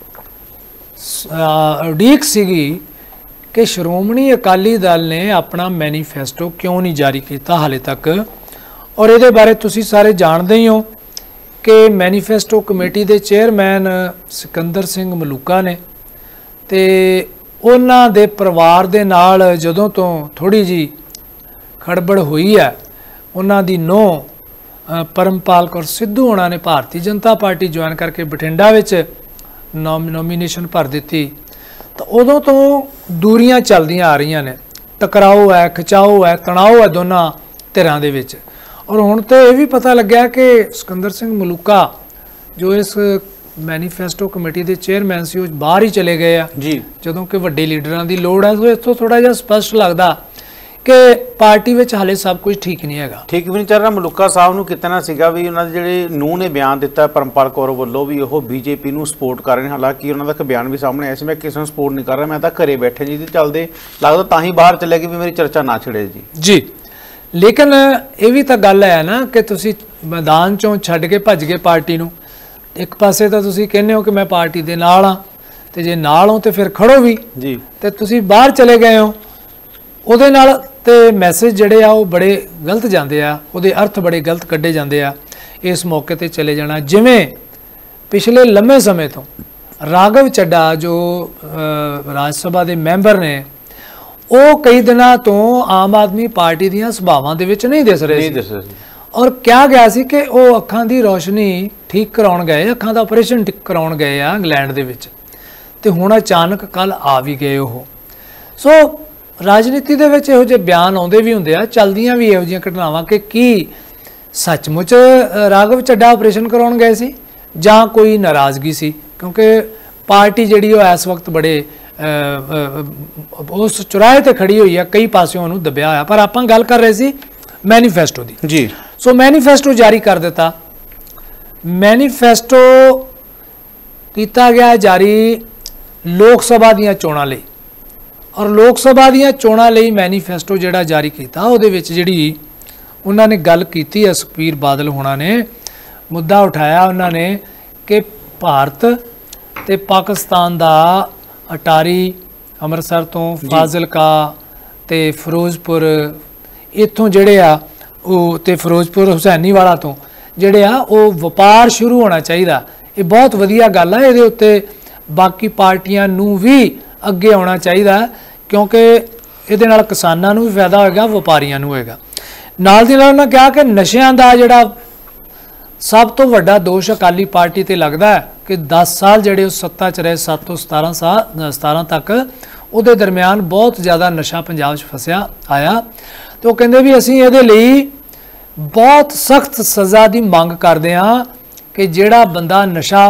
ਉਡੀਕ ਸੀਗੀ ਕਿ ਸ਼੍ਰੋਮਣੀ ਅਕਾਲੀ ਦਲ ਨੇ ਆਪਣਾ ਮੈਨੀਫੈਸਟੋ ਕਿਉਂ ਨਹੀਂ ਜਾਰੀ ਕੀਤਾ ਹਾਲੇ ਤੱਕ। ਔਰ ਇਹਦੇ ਬਾਰੇ ਤੁਸੀਂ ਸਾਰੇ ਜਾਣਦੇ ਹੀ ਹੋ ਕਿ ਮੈਨੀਫੈਸਟੋ ਕਮੇਟੀ ਦੇ ਚੇਅਰਮੈਨ ਸਿਕੰਦਰ ਸਿੰਘ ਮਲੂਕਾ ਨੇ ਤੇ ਉਹਨਾਂ ਦੇ ਪਰਿਵਾਰ ਦੇ ਨਾਲ ਜਦੋਂ ਤੋਂ ਥੋੜੀ ਜੀ ਖੜਬੜ ਹੋਈ ਹੈ, ਉਹਨਾਂ ਦੀ ਨੂੰਹ ਪਰਮਪਾਲ ਕੌਰ ਸਿੱਧੂ ਉਹਨਾਂ ਨੇ ਭਾਰਤੀ ਜਨਤਾ ਪਾਰਟੀ ਜੁਆਇਨ ਕਰਕੇ ਬਠਿੰਡਾ ਵਿੱਚ ਨੋਮੀਨੇਸ਼ਨ ਭਰ ਦਿੱਤੀ ਤਾਂ ਉਦੋਂ ਤੋਂ ਦੂਰੀਆਂ ਚੱਲਦੀਆਂ ਆ ਰਹੀਆਂ ਨੇ, ਟਕਰਾਓ ਹੈ, ਖਿਚਾਓ ਹੈ, ਤਣਾਓ ਹੈ ਦੋਨਾਂ ਧਿਰਾਂ ਦੇ ਵਿੱਚ। ਔਰ ਹੁਣ ਤੇ ਇਹ ਵੀ ਪਤਾ ਲੱਗਿਆ ਕਿ ਸਿਕੰਦਰ ਸਿੰਘ ਮਲੂਕਾ ਜੋ ਇਸ ਮੈਨੀਫੈਸਟੋ ਕਮੇਟੀ ਦੇ ਚੇਅਰਮੈਨ ਸੀ ਉਹ ਬਾਹਰ ਹੀ ਚਲੇ ਗਏ ਆ ਜੀ, ਜਦੋਂ ਕਿ ਵੱਡੇ ਲੀਡਰਾਂ ਦੀ ਲੋੜ ਹੈ। ਸੋ ਇਸ ਤੋਂ ਥੋੜਾ ਜਿਹਾ ਸਪਸ਼ਟ ਲੱਗਦਾ ਕਿ ਪਾਰਟੀ ਵਿੱਚ ਹਾਲੇ ਸਭ ਕੁਝ ਠੀਕ ਨਹੀਂ ਹੈਗਾ, ਠੀਕ ਵੀ ਨਹੀਂ ਚੱਲ ਰਿਹਾ। ਮਲੂਕਾ ਸਾਹਿਬ ਨੂੰ ਕਿਤਨਾ ਸੀਗਾ ਵੀ ਉਹਨਾਂ ਦੇ ਜਿਹੜੇ ਨੂੰਹ ਨੇ ਬਿਆਨ ਦਿੱਤਾ ਪਰਮਪਾਲ ਕੌਰ ਵੱਲੋਂ ਵੀ ਉਹ ਬੀਜੇਪੀ ਨੂੰ ਸਪੋਰਟ ਕਰ ਰਹੇ ਨੇ, ਹਾਲਾਂਕਿ ਉਹਨਾਂ ਦਾ ਇੱਕ ਬਿਆਨ ਵੀ ਸਾਹਮਣੇ ਆਇਆ ਸੀ ਮੈਂ ਕਿਸੇ ਨੂੰ ਸਪੋਰਟ ਨਹੀਂ ਕਰ ਰਿਹਾ, ਮੈਂ ਤਾਂ ਘਰੇ ਬੈਠੇ ਜੀ ਚੱਲਦੇ ਲੱਗਦਾ ਤਾਂ ਹੀ ਬਾਹਰ ਚਲੇ ਗਏ ਵੀ ਮੇਰੀ ਚਰਚਾ ਨਾ ਛਿੜੇ ਜੀ ਜੀ। ਲੇਕਿਨ ਇਹ ਵੀ ਤਾਂ ਗੱਲ ਹੈ ਨਾ ਕਿ ਤੁਸੀਂ ਮੈਦਾਨ ਚੋਂ ਛੱਡ ਕੇ ਭੱਜ ਗਏ ਪਾਰਟੀ ਨੂੰ। ਇੱਕ ਪਾਸੇ ਤਾਂ ਤੁਸੀਂ ਕਹਿੰਦੇ ਹੋ ਕਿ ਮੈਂ ਪਾਰਟੀ ਦੇ ਨਾਲ ਹਾਂ ਤੇ ਜੇ ਨਾਲ ਹੋ ਤੇ ਫਿਰ ਖੜੋ ਵੀ ਜੀ, ਤੇ ਤੁਸੀਂ ਬਾਹਰ ਚਲੇ ਗਏ ਹੋ, ਉਹਦੇ ਨਾਲ ਤੇ ਮੈਸੇਜ ਜਿਹੜੇ ਆ ਉਹ ਬੜੇ ਗਲਤ ਜਾਂਦੇ ਆ, ਉਹਦੇ ਅਰਥ ਬੜੇ ਗਲਤ ਕੱਢੇ ਜਾਂਦੇ ਆ। ਇਸ ਮੌਕੇ ਤੇ ਚਲੇ ਜਾਣਾ, ਜਿਵੇਂ ਪਿਛਲੇ ਲੰਮੇ ਸਮੇਂ ਤੋਂ ਰਾਘਵ ਚੱਡਾ ਜੋ ਰਾਜ ਸਭਾ ਦੇ ਮੈਂਬਰ ਨੇ ਉਹ ਕਈ ਦਿਨਾਂ ਤੋਂ ਆਮ ਆਦਮੀ ਪਾਰਟੀ ਦੀਆਂ ਸਭਾਵਾਂ ਦੇ ਵਿੱਚ ਨਹੀਂ ਦਿਸ ਰਹੇ ਸੀ ਔਰ ਕਿਹਾ ਗਿਆ ਸੀ ਕਿ ਉਹ ਅੱਖਾਂ ਦੀ ਰੋਸ਼ਨੀ ਠੀਕ ਕਰਾਉਣ ਗਏ, ਅੱਖਾਂ ਦਾ ਆਪਰੇਸ਼ਨ ਠੀਕ ਕਰਾਉਣ ਗਏ ਆ ਇੰਗਲੈਂਡ ਦੇ ਵਿੱਚ, ਤੇ ਹੁਣ ਅਚਾਨਕ ਕੱਲ ਆ ਵੀ ਗਏ ਉਹ। ਸੋ ਰਾਜਨੀਤੀ ਦੇ ਵਿੱਚ ਇਹੋ ਜਿਹੇ ਬਿਆਨ ਆਉਂਦੇ ਵੀ ਹੁੰਦੇ ਆ, ਚੱਲਦੀਆਂ ਵੀ ਇਹੋ ਜਿਹੀਆਂ ਘਟਨਾਵਾਂ ਕਿ ਕੀ ਸੱਚਮੁੱਚ ਰਾਘਵ ਚੱਡਾ ਆਪਰੇਸ਼ਨ ਕਰਾਉਣ ਗਏ ਸੀ ਜਾਂ ਕੋਈ ਨਾਰਾਜ਼ਗੀ ਸੀ, ਕਿਉਂਕਿ ਪਾਰਟੀ ਜਿਹੜੀ ਉਹ ਇਸ ਵਕਤ ਬੜੇ ਉਸ ਚੁਰਾਹੇ ਤੇ ਖੜੀ ਹੋਈ ਆ, ਕਈ ਪਾਸਿਓਂ ਉਹਨੂੰ ਦਬਿਆ ਹੋਇਆ। ਪਰ ਆਪਾਂ ਗੱਲ ਕਰ ਰਹੇ ਸੀ ਮੈਨੀਫੈਸਟੋ ਦੀ ਜੀ। ਸੋ ਮੈਨੀਫੈਸਟੋ ਜਾਰੀ ਕਰ ਦਿੱਤਾ, ਮੈਨੀਫੈਸਟੋ ਕੀਤਾ ਗਿਆ ਜਾਰੀ ਲੋਕ ਸਭਾ ਦੀਆਂ ਚੋਣਾਂ ਲਈ ਔਰ ਲੋਕ ਸਭਾ ਦੀਆਂ ਚੋਣਾਂ ਲਈ ਮੈਨੀਫੈਸਟੋ ਜਿਹੜਾ ਜਾਰੀ ਕੀਤਾ ਉਹਦੇ ਵਿੱਚ ਜਿਹੜੀ ਉਹਨਾਂ ਨੇ ਗੱਲ ਕੀਤੀ ਹੈ, ਸੁਖਬੀਰ ਬਾਦਲ ਹੋਣਾ ਨੇ ਮੁੱਦਾ ਉਠਾਇਆ ਉਹਨਾਂ ਨੇ ਕਿ ਭਾਰਤ ਤੇ ਪਾਕਿਸਤਾਨ ਦਾ ਅਟਾਰੀ ਅੰਮ੍ਰਿਤਸਰ ਤੋਂ ਫਾਜ਼ਿਲਕਾ ਤੇ ਫਿਰੋਜ਼ਪੁਰ ਇੱਥੋਂ ਜਿਹੜੇ ਆ ਉਹ ਤੇ ਫਿਰੋਜ਼ਪੁਰ ਹੁਸੈਨੀਵਾਲਾ ਤੋਂ ਜਿਹੜੇ ਆ ਉਹ ਵਪਾਰ ਸ਼ੁਰੂ ਹੋਣਾ ਚਾਹੀਦਾ। ਇਹ ਬਹੁਤ ਵਧੀਆ ਗੱਲ ਹੈ, ਇਹਦੇ ਉੱਤੇ ਬਾਕੀ ਪਾਰਟੀਆਂ ਨੂੰ ਵੀ ਅੱਗੇ ਆਉਣਾ ਚਾਹੀਦਾ ਕਿਉਂਕਿ ਇਹਦੇ ਨਾਲ ਕਿਸਾਨਾਂ ਨੂੰ ਵੀ ਫਾਇਦਾ ਹੋਏਗਾ, ਵਪਾਰੀਆਂ ਨੂੰ ਹੋਏਗਾ। ਨਾਲ ਦੀ ਨਾਲ ਉਹਨਾਂ ਕਿਹਾ ਕਿ ਨਸ਼ਿਆਂ ਦਾ ਜਿਹੜਾ ਸਭ ਤੋਂ ਵੱਡਾ ਦੋਸ਼ ਅਕਾਲੀ ਪਾਰਟੀ ਤੇ ਲੱਗਦਾ ਹੈ ਕਿ ਦਸ ਸਾਲ ਜਿਹੜੇ ਉਹ ਸੱਤਾ 'ਚ ਰਹੇ, ਸੱਤ ਤੋਂ ਸਤਾਰਾਂ ਸਾਲ ਸਤਾਰਾਂ ਤੱਕ, ਉਹਦੇ ਦਰਮਿਆਨ ਬਹੁਤ ਜ਼ਿਆਦਾ ਨਸ਼ਾ ਪੰਜਾਬ 'ਚ ਫਸਿਆ ਆਇਆ ਤੇ ਉਹ ਕਹਿੰਦੇ ਵੀ ਅਸੀਂ ਇਹਦੇ ਲਈ ਬਹੁਤ ਸਖਤ ਸਜ਼ਾ ਦੀ ਮੰਗ ਕਰਦੇ ਹਾਂ ਕਿ ਜਿਹੜਾ ਬੰਦਾ ਨਸ਼ਾ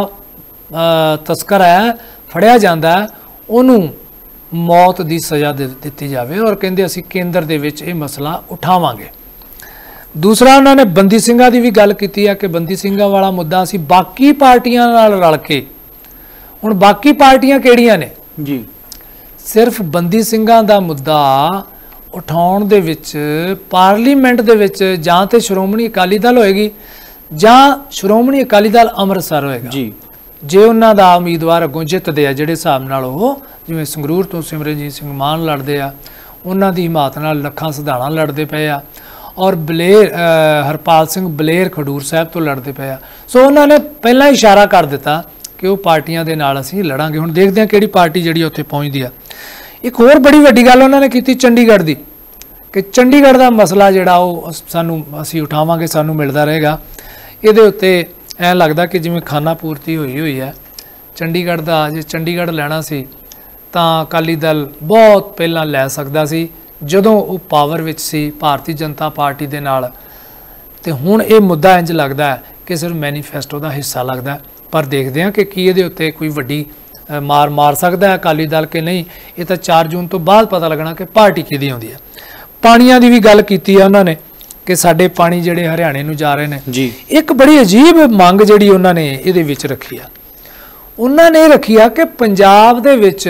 ਤਸਕਰ ਹੈ ਫੜਿਆ ਜਾਂਦਾ ਉਹਨੂੰ ਮੌਤ ਦੀ ਸਜ਼ਾ ਦੇ ਦਿੱਤੀ ਜਾਵੇ ਔਰ ਕਹਿੰਦੇ ਅਸੀਂ ਕੇਂਦਰ ਦੇ ਵਿੱਚ ਇਹ ਮਸਲਾ ਉਠਾਵਾਂਗੇ। ਦੂਸਰਾ ਉਹਨਾਂ ਨੇ ਬੰਦੀ ਸਿੰਘਾਂ ਦੀ ਵੀ ਗੱਲ ਕੀਤੀ ਹੈ ਕਿ ਬੰਦੀ ਸਿੰਘਾਂ ਵਾਲਾ ਮੁੱਦਾ ਅਸੀਂ ਬਾਕੀ ਪਾਰਟੀਆਂ ਨਾਲ ਰਲ ਕੇ, ਹੁਣ ਬਾਕੀ ਪਾਰਟੀਆਂ ਕਿਹੜੀਆਂ ਨੇ ਜੀ, ਸਿਰਫ ਬੰਦੀ ਸਿੰਘਾਂ ਦਾ ਮੁੱਦਾ ਉਠਾਉਣ ਦੇ ਵਿੱਚ ਪਾਰਲੀਮੈਂਟ ਦੇ ਵਿੱਚ ਜਾਂ ਤੇ ਸ਼੍ਰੋਮਣੀ ਅਕਾਲੀ ਦਲ ਹੋਏਗੀ ਜਾਂ ਸ਼੍ਰੋਮਣੀ ਅਕਾਲੀ ਦਲ ਅੰਮ੍ਰਿਤਸਰ ਹੋਏਗਾ ਜੀ। ਜੇ ਉਹਨਾਂ ਦਾ ਉਮੀਦਵਾਰ ਅੱਗੋਂ ਜਿੱਤਦੇ ਆ ਜਿਹੜੇ ਹਿਸਾਬ ਨਾਲ ਉਹ ਜਿਵੇਂ ਸੰਗਰੂਰ ਤੋਂ ਸਿਮਰਨਜੀਤ ਸਿੰਘ ਮਾਨ ਲੜਦੇ ਆ, ਉਹਨਾਂ ਦੀ ਹਿਮਾਇਤ ਨਾਲ ਲੱਖਾਂ ਸਿਧਾਣਾ ਲੜਦੇ ਪਏ ਆ ਔਰ ਬਲੇਰ ਹਰਪਾਲ ਸਿੰਘ ਬਲੇਰ ਖਡੂਰ ਸਾਹਿਬ ਤੋਂ ਲੜਦੇ ਪਏ ਆ। ਸੋ ਉਹਨਾਂ ਨੇ ਪਹਿਲਾਂ ਇਸ਼ਾਰਾ ਕਰ ਦਿੱਤਾ ਕਿ ਉਹ ਪਾਰਟੀਆਂ ਦੇ ਨਾਲ ਅਸੀਂ ਲੜਾਂਗੇ। ਹੁਣ ਦੇਖਦੇ ਹਾਂ ਕਿਹੜੀ ਪਾਰਟੀ ਜਿਹੜੀ ਉੱਥੇ ਪਹੁੰਚਦੀ ਆ। ਇੱਕ ਹੋਰ ਬੜੀ ਵੱਡੀ ਗੱਲ ਉਹਨਾਂ ਨੇ ਕੀਤੀ ਚੰਡੀਗੜ੍ਹ ਦੀ ਕਿ ਚੰਡੀਗੜ੍ਹ ਦਾ ਮਸਲਾ ਜਿਹੜਾ ਉਹ ਸਾਨੂੰ ਅਸੀਂ ਉਠਾਵਾਂਗੇ, ਸਾਨੂੰ ਮਿਲਦਾ ਰਹੇਗਾ। ਇਹਦੇ ਉੱਤੇ ਐਂ ਲੱਗਦਾ ਕਿ ਜਿਵੇਂ ਖਾਨਾ ਪੂਰਤੀ ਹੋਈ ਹੋਈ ਹੈ ਚੰਡੀਗੜ੍ਹ ਦਾ। ਜੇ ਚੰਡੀਗੜ੍ਹ ਲੈਣਾ ਸੀ ਤਾਂ ਅਕਾਲੀ ਦਲ ਬਹੁਤ ਪਹਿਲਾਂ ਲੈ ਸਕਦਾ ਸੀ ਜਦੋਂ ਉਹ ਪਾਵਰ ਵਿੱਚ ਸੀ ਭਾਰਤੀ ਜਨਤਾ ਪਾਰਟੀ ਦੇ ਨਾਲ, ਤੇ ਹੁਣ ਇਹ ਮੁੱਦਾ ਇੰਜ ਲੱਗਦਾ ਹੈ ਕਿ ਸਿਰਫ ਮੈਨੀਫੈਸਟੋ ਦਾ ਹਿੱਸਾ ਲੱਗਦਾ। ਪਰ ਦੇਖਦੇ ਹਾਂ ਕਿ ਕੀ ਇਹਦੇ ਉੱਤੇ ਕੋਈ ਵੱਡੀ ਮਾਰ ਮਾਰ ਸਕਦਾ ਹੈ ਅਕਾਲੀ ਦਲ ਕਿ ਨਹੀਂ। ਇਹ ਤਾਂ ਚਾਰ ਜੂਨ ਤੋਂ ਬਾਅਦ ਪਤਾ ਲੱਗਣਾ ਕਿ ਪਾਰਟੀ ਕਿਹਦੀ ਆਉਂਦੀ ਹੈ। ਪਾਣੀਆਂ ਦੀ ਵੀ ਗੱਲ ਕੀਤੀ ਹੈ ਉਹਨਾਂ ਨੇ ਕਿ ਸਾਡੇ ਪਾਣੀ ਜਿਹੜੇ ਹਰਿਆਣੇ ਨੂੰ ਜਾ ਰਹੇ ਨੇ ਜੀ। ਇੱਕ ਬੜੀ ਅਜੀਬ ਮੰਗ ਜਿਹੜੀ ਉਹਨਾਂ ਨੇ ਇਹਦੇ ਵਿੱਚ ਰੱਖੀ ਆ ਉਹਨਾਂ ਨੇ ਰੱਖੀ ਆ ਕਿ ਪੰਜਾਬ ਦੇ ਵਿੱਚ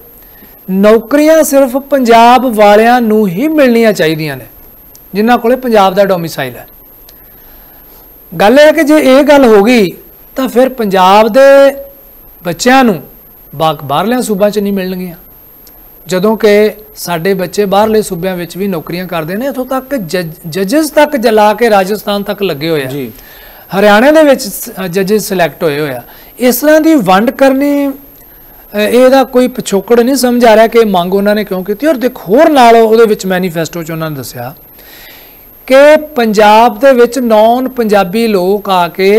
ਨੌਕਰੀਆਂ ਸਿਰਫ ਪੰਜਾਬ ਵਾਲਿਆਂ ਨੂੰ ਹੀ ਮਿਲਣੀਆਂ ਚਾਹੀਦੀਆਂ ਨੇ ਜਿਨ੍ਹਾਂ ਕੋਲੇ ਪੰਜਾਬ ਦਾ ਡੋਮਿਸਾਈਲ ਹੈ। ਗੱਲ ਇਹ ਹੈ ਕਿ ਜੇ ਇਹ ਗੱਲ ਹੋ ਗਈ ਤਾਂ ਫਿਰ ਪੰਜਾਬ ਦੇ ਬੱਚਿਆਂ ਨੂੰ ਬਾਕ ਬਾਹਰਲੇ ਸੂਬਾਂ 'ਚ ਨਹੀਂ ਮਿਲਣਗੀਆਂ, ਜਦੋਂ ਕਿ ਸਾਡੇ ਬੱਚੇ ਬਾਹਰਲੇ ਸੂਬਿਆਂ ਵਿੱਚ ਵੀ ਨੌਕਰੀਆਂ ਕਰਦੇ ਨੇ। ਇੱਥੋਂ ਤੱਕ ਜੱਜਸ ਤੱਕ ਜਲਾ ਕੇ ਰਾਜਸਥਾਨ ਤੱਕ ਲੱਗੇ ਹੋਏ ਆ ਜੀ, ਹਰਿਆਣੇ ਦੇ ਵਿੱਚ ਜੱਜਸ ਸਿਲੈਕਟ ਹੋਏ ਹੋਏ ਆ। ਇਸ ਤਰ੍ਹਾਂ ਦੀ ਵੰਡ ਕਰਨੀ ਇਹਦਾ ਕੋਈ ਪਿਛੋਕੜ ਨਹੀਂ ਸਮਝ ਆ ਰਿਹਾ ਕਿ ਮੰਗ ਉਹਨਾਂ ਨੇ ਕਿਉਂ ਕੀਤੀ। ਔਰ ਦੇਖ ਹੋਰ ਨਾਲ ਉਹਦੇ ਵਿੱਚ ਮੈਨੀਫੈਸਟੋ 'ਚ ਉਹਨਾਂ ਨੇ ਦੱਸਿਆ ਕਿ ਪੰਜਾਬ ਦੇ ਵਿੱਚ ਨੌਨ ਪੰਜਾਬੀ ਲੋਕ ਆ ਕੇ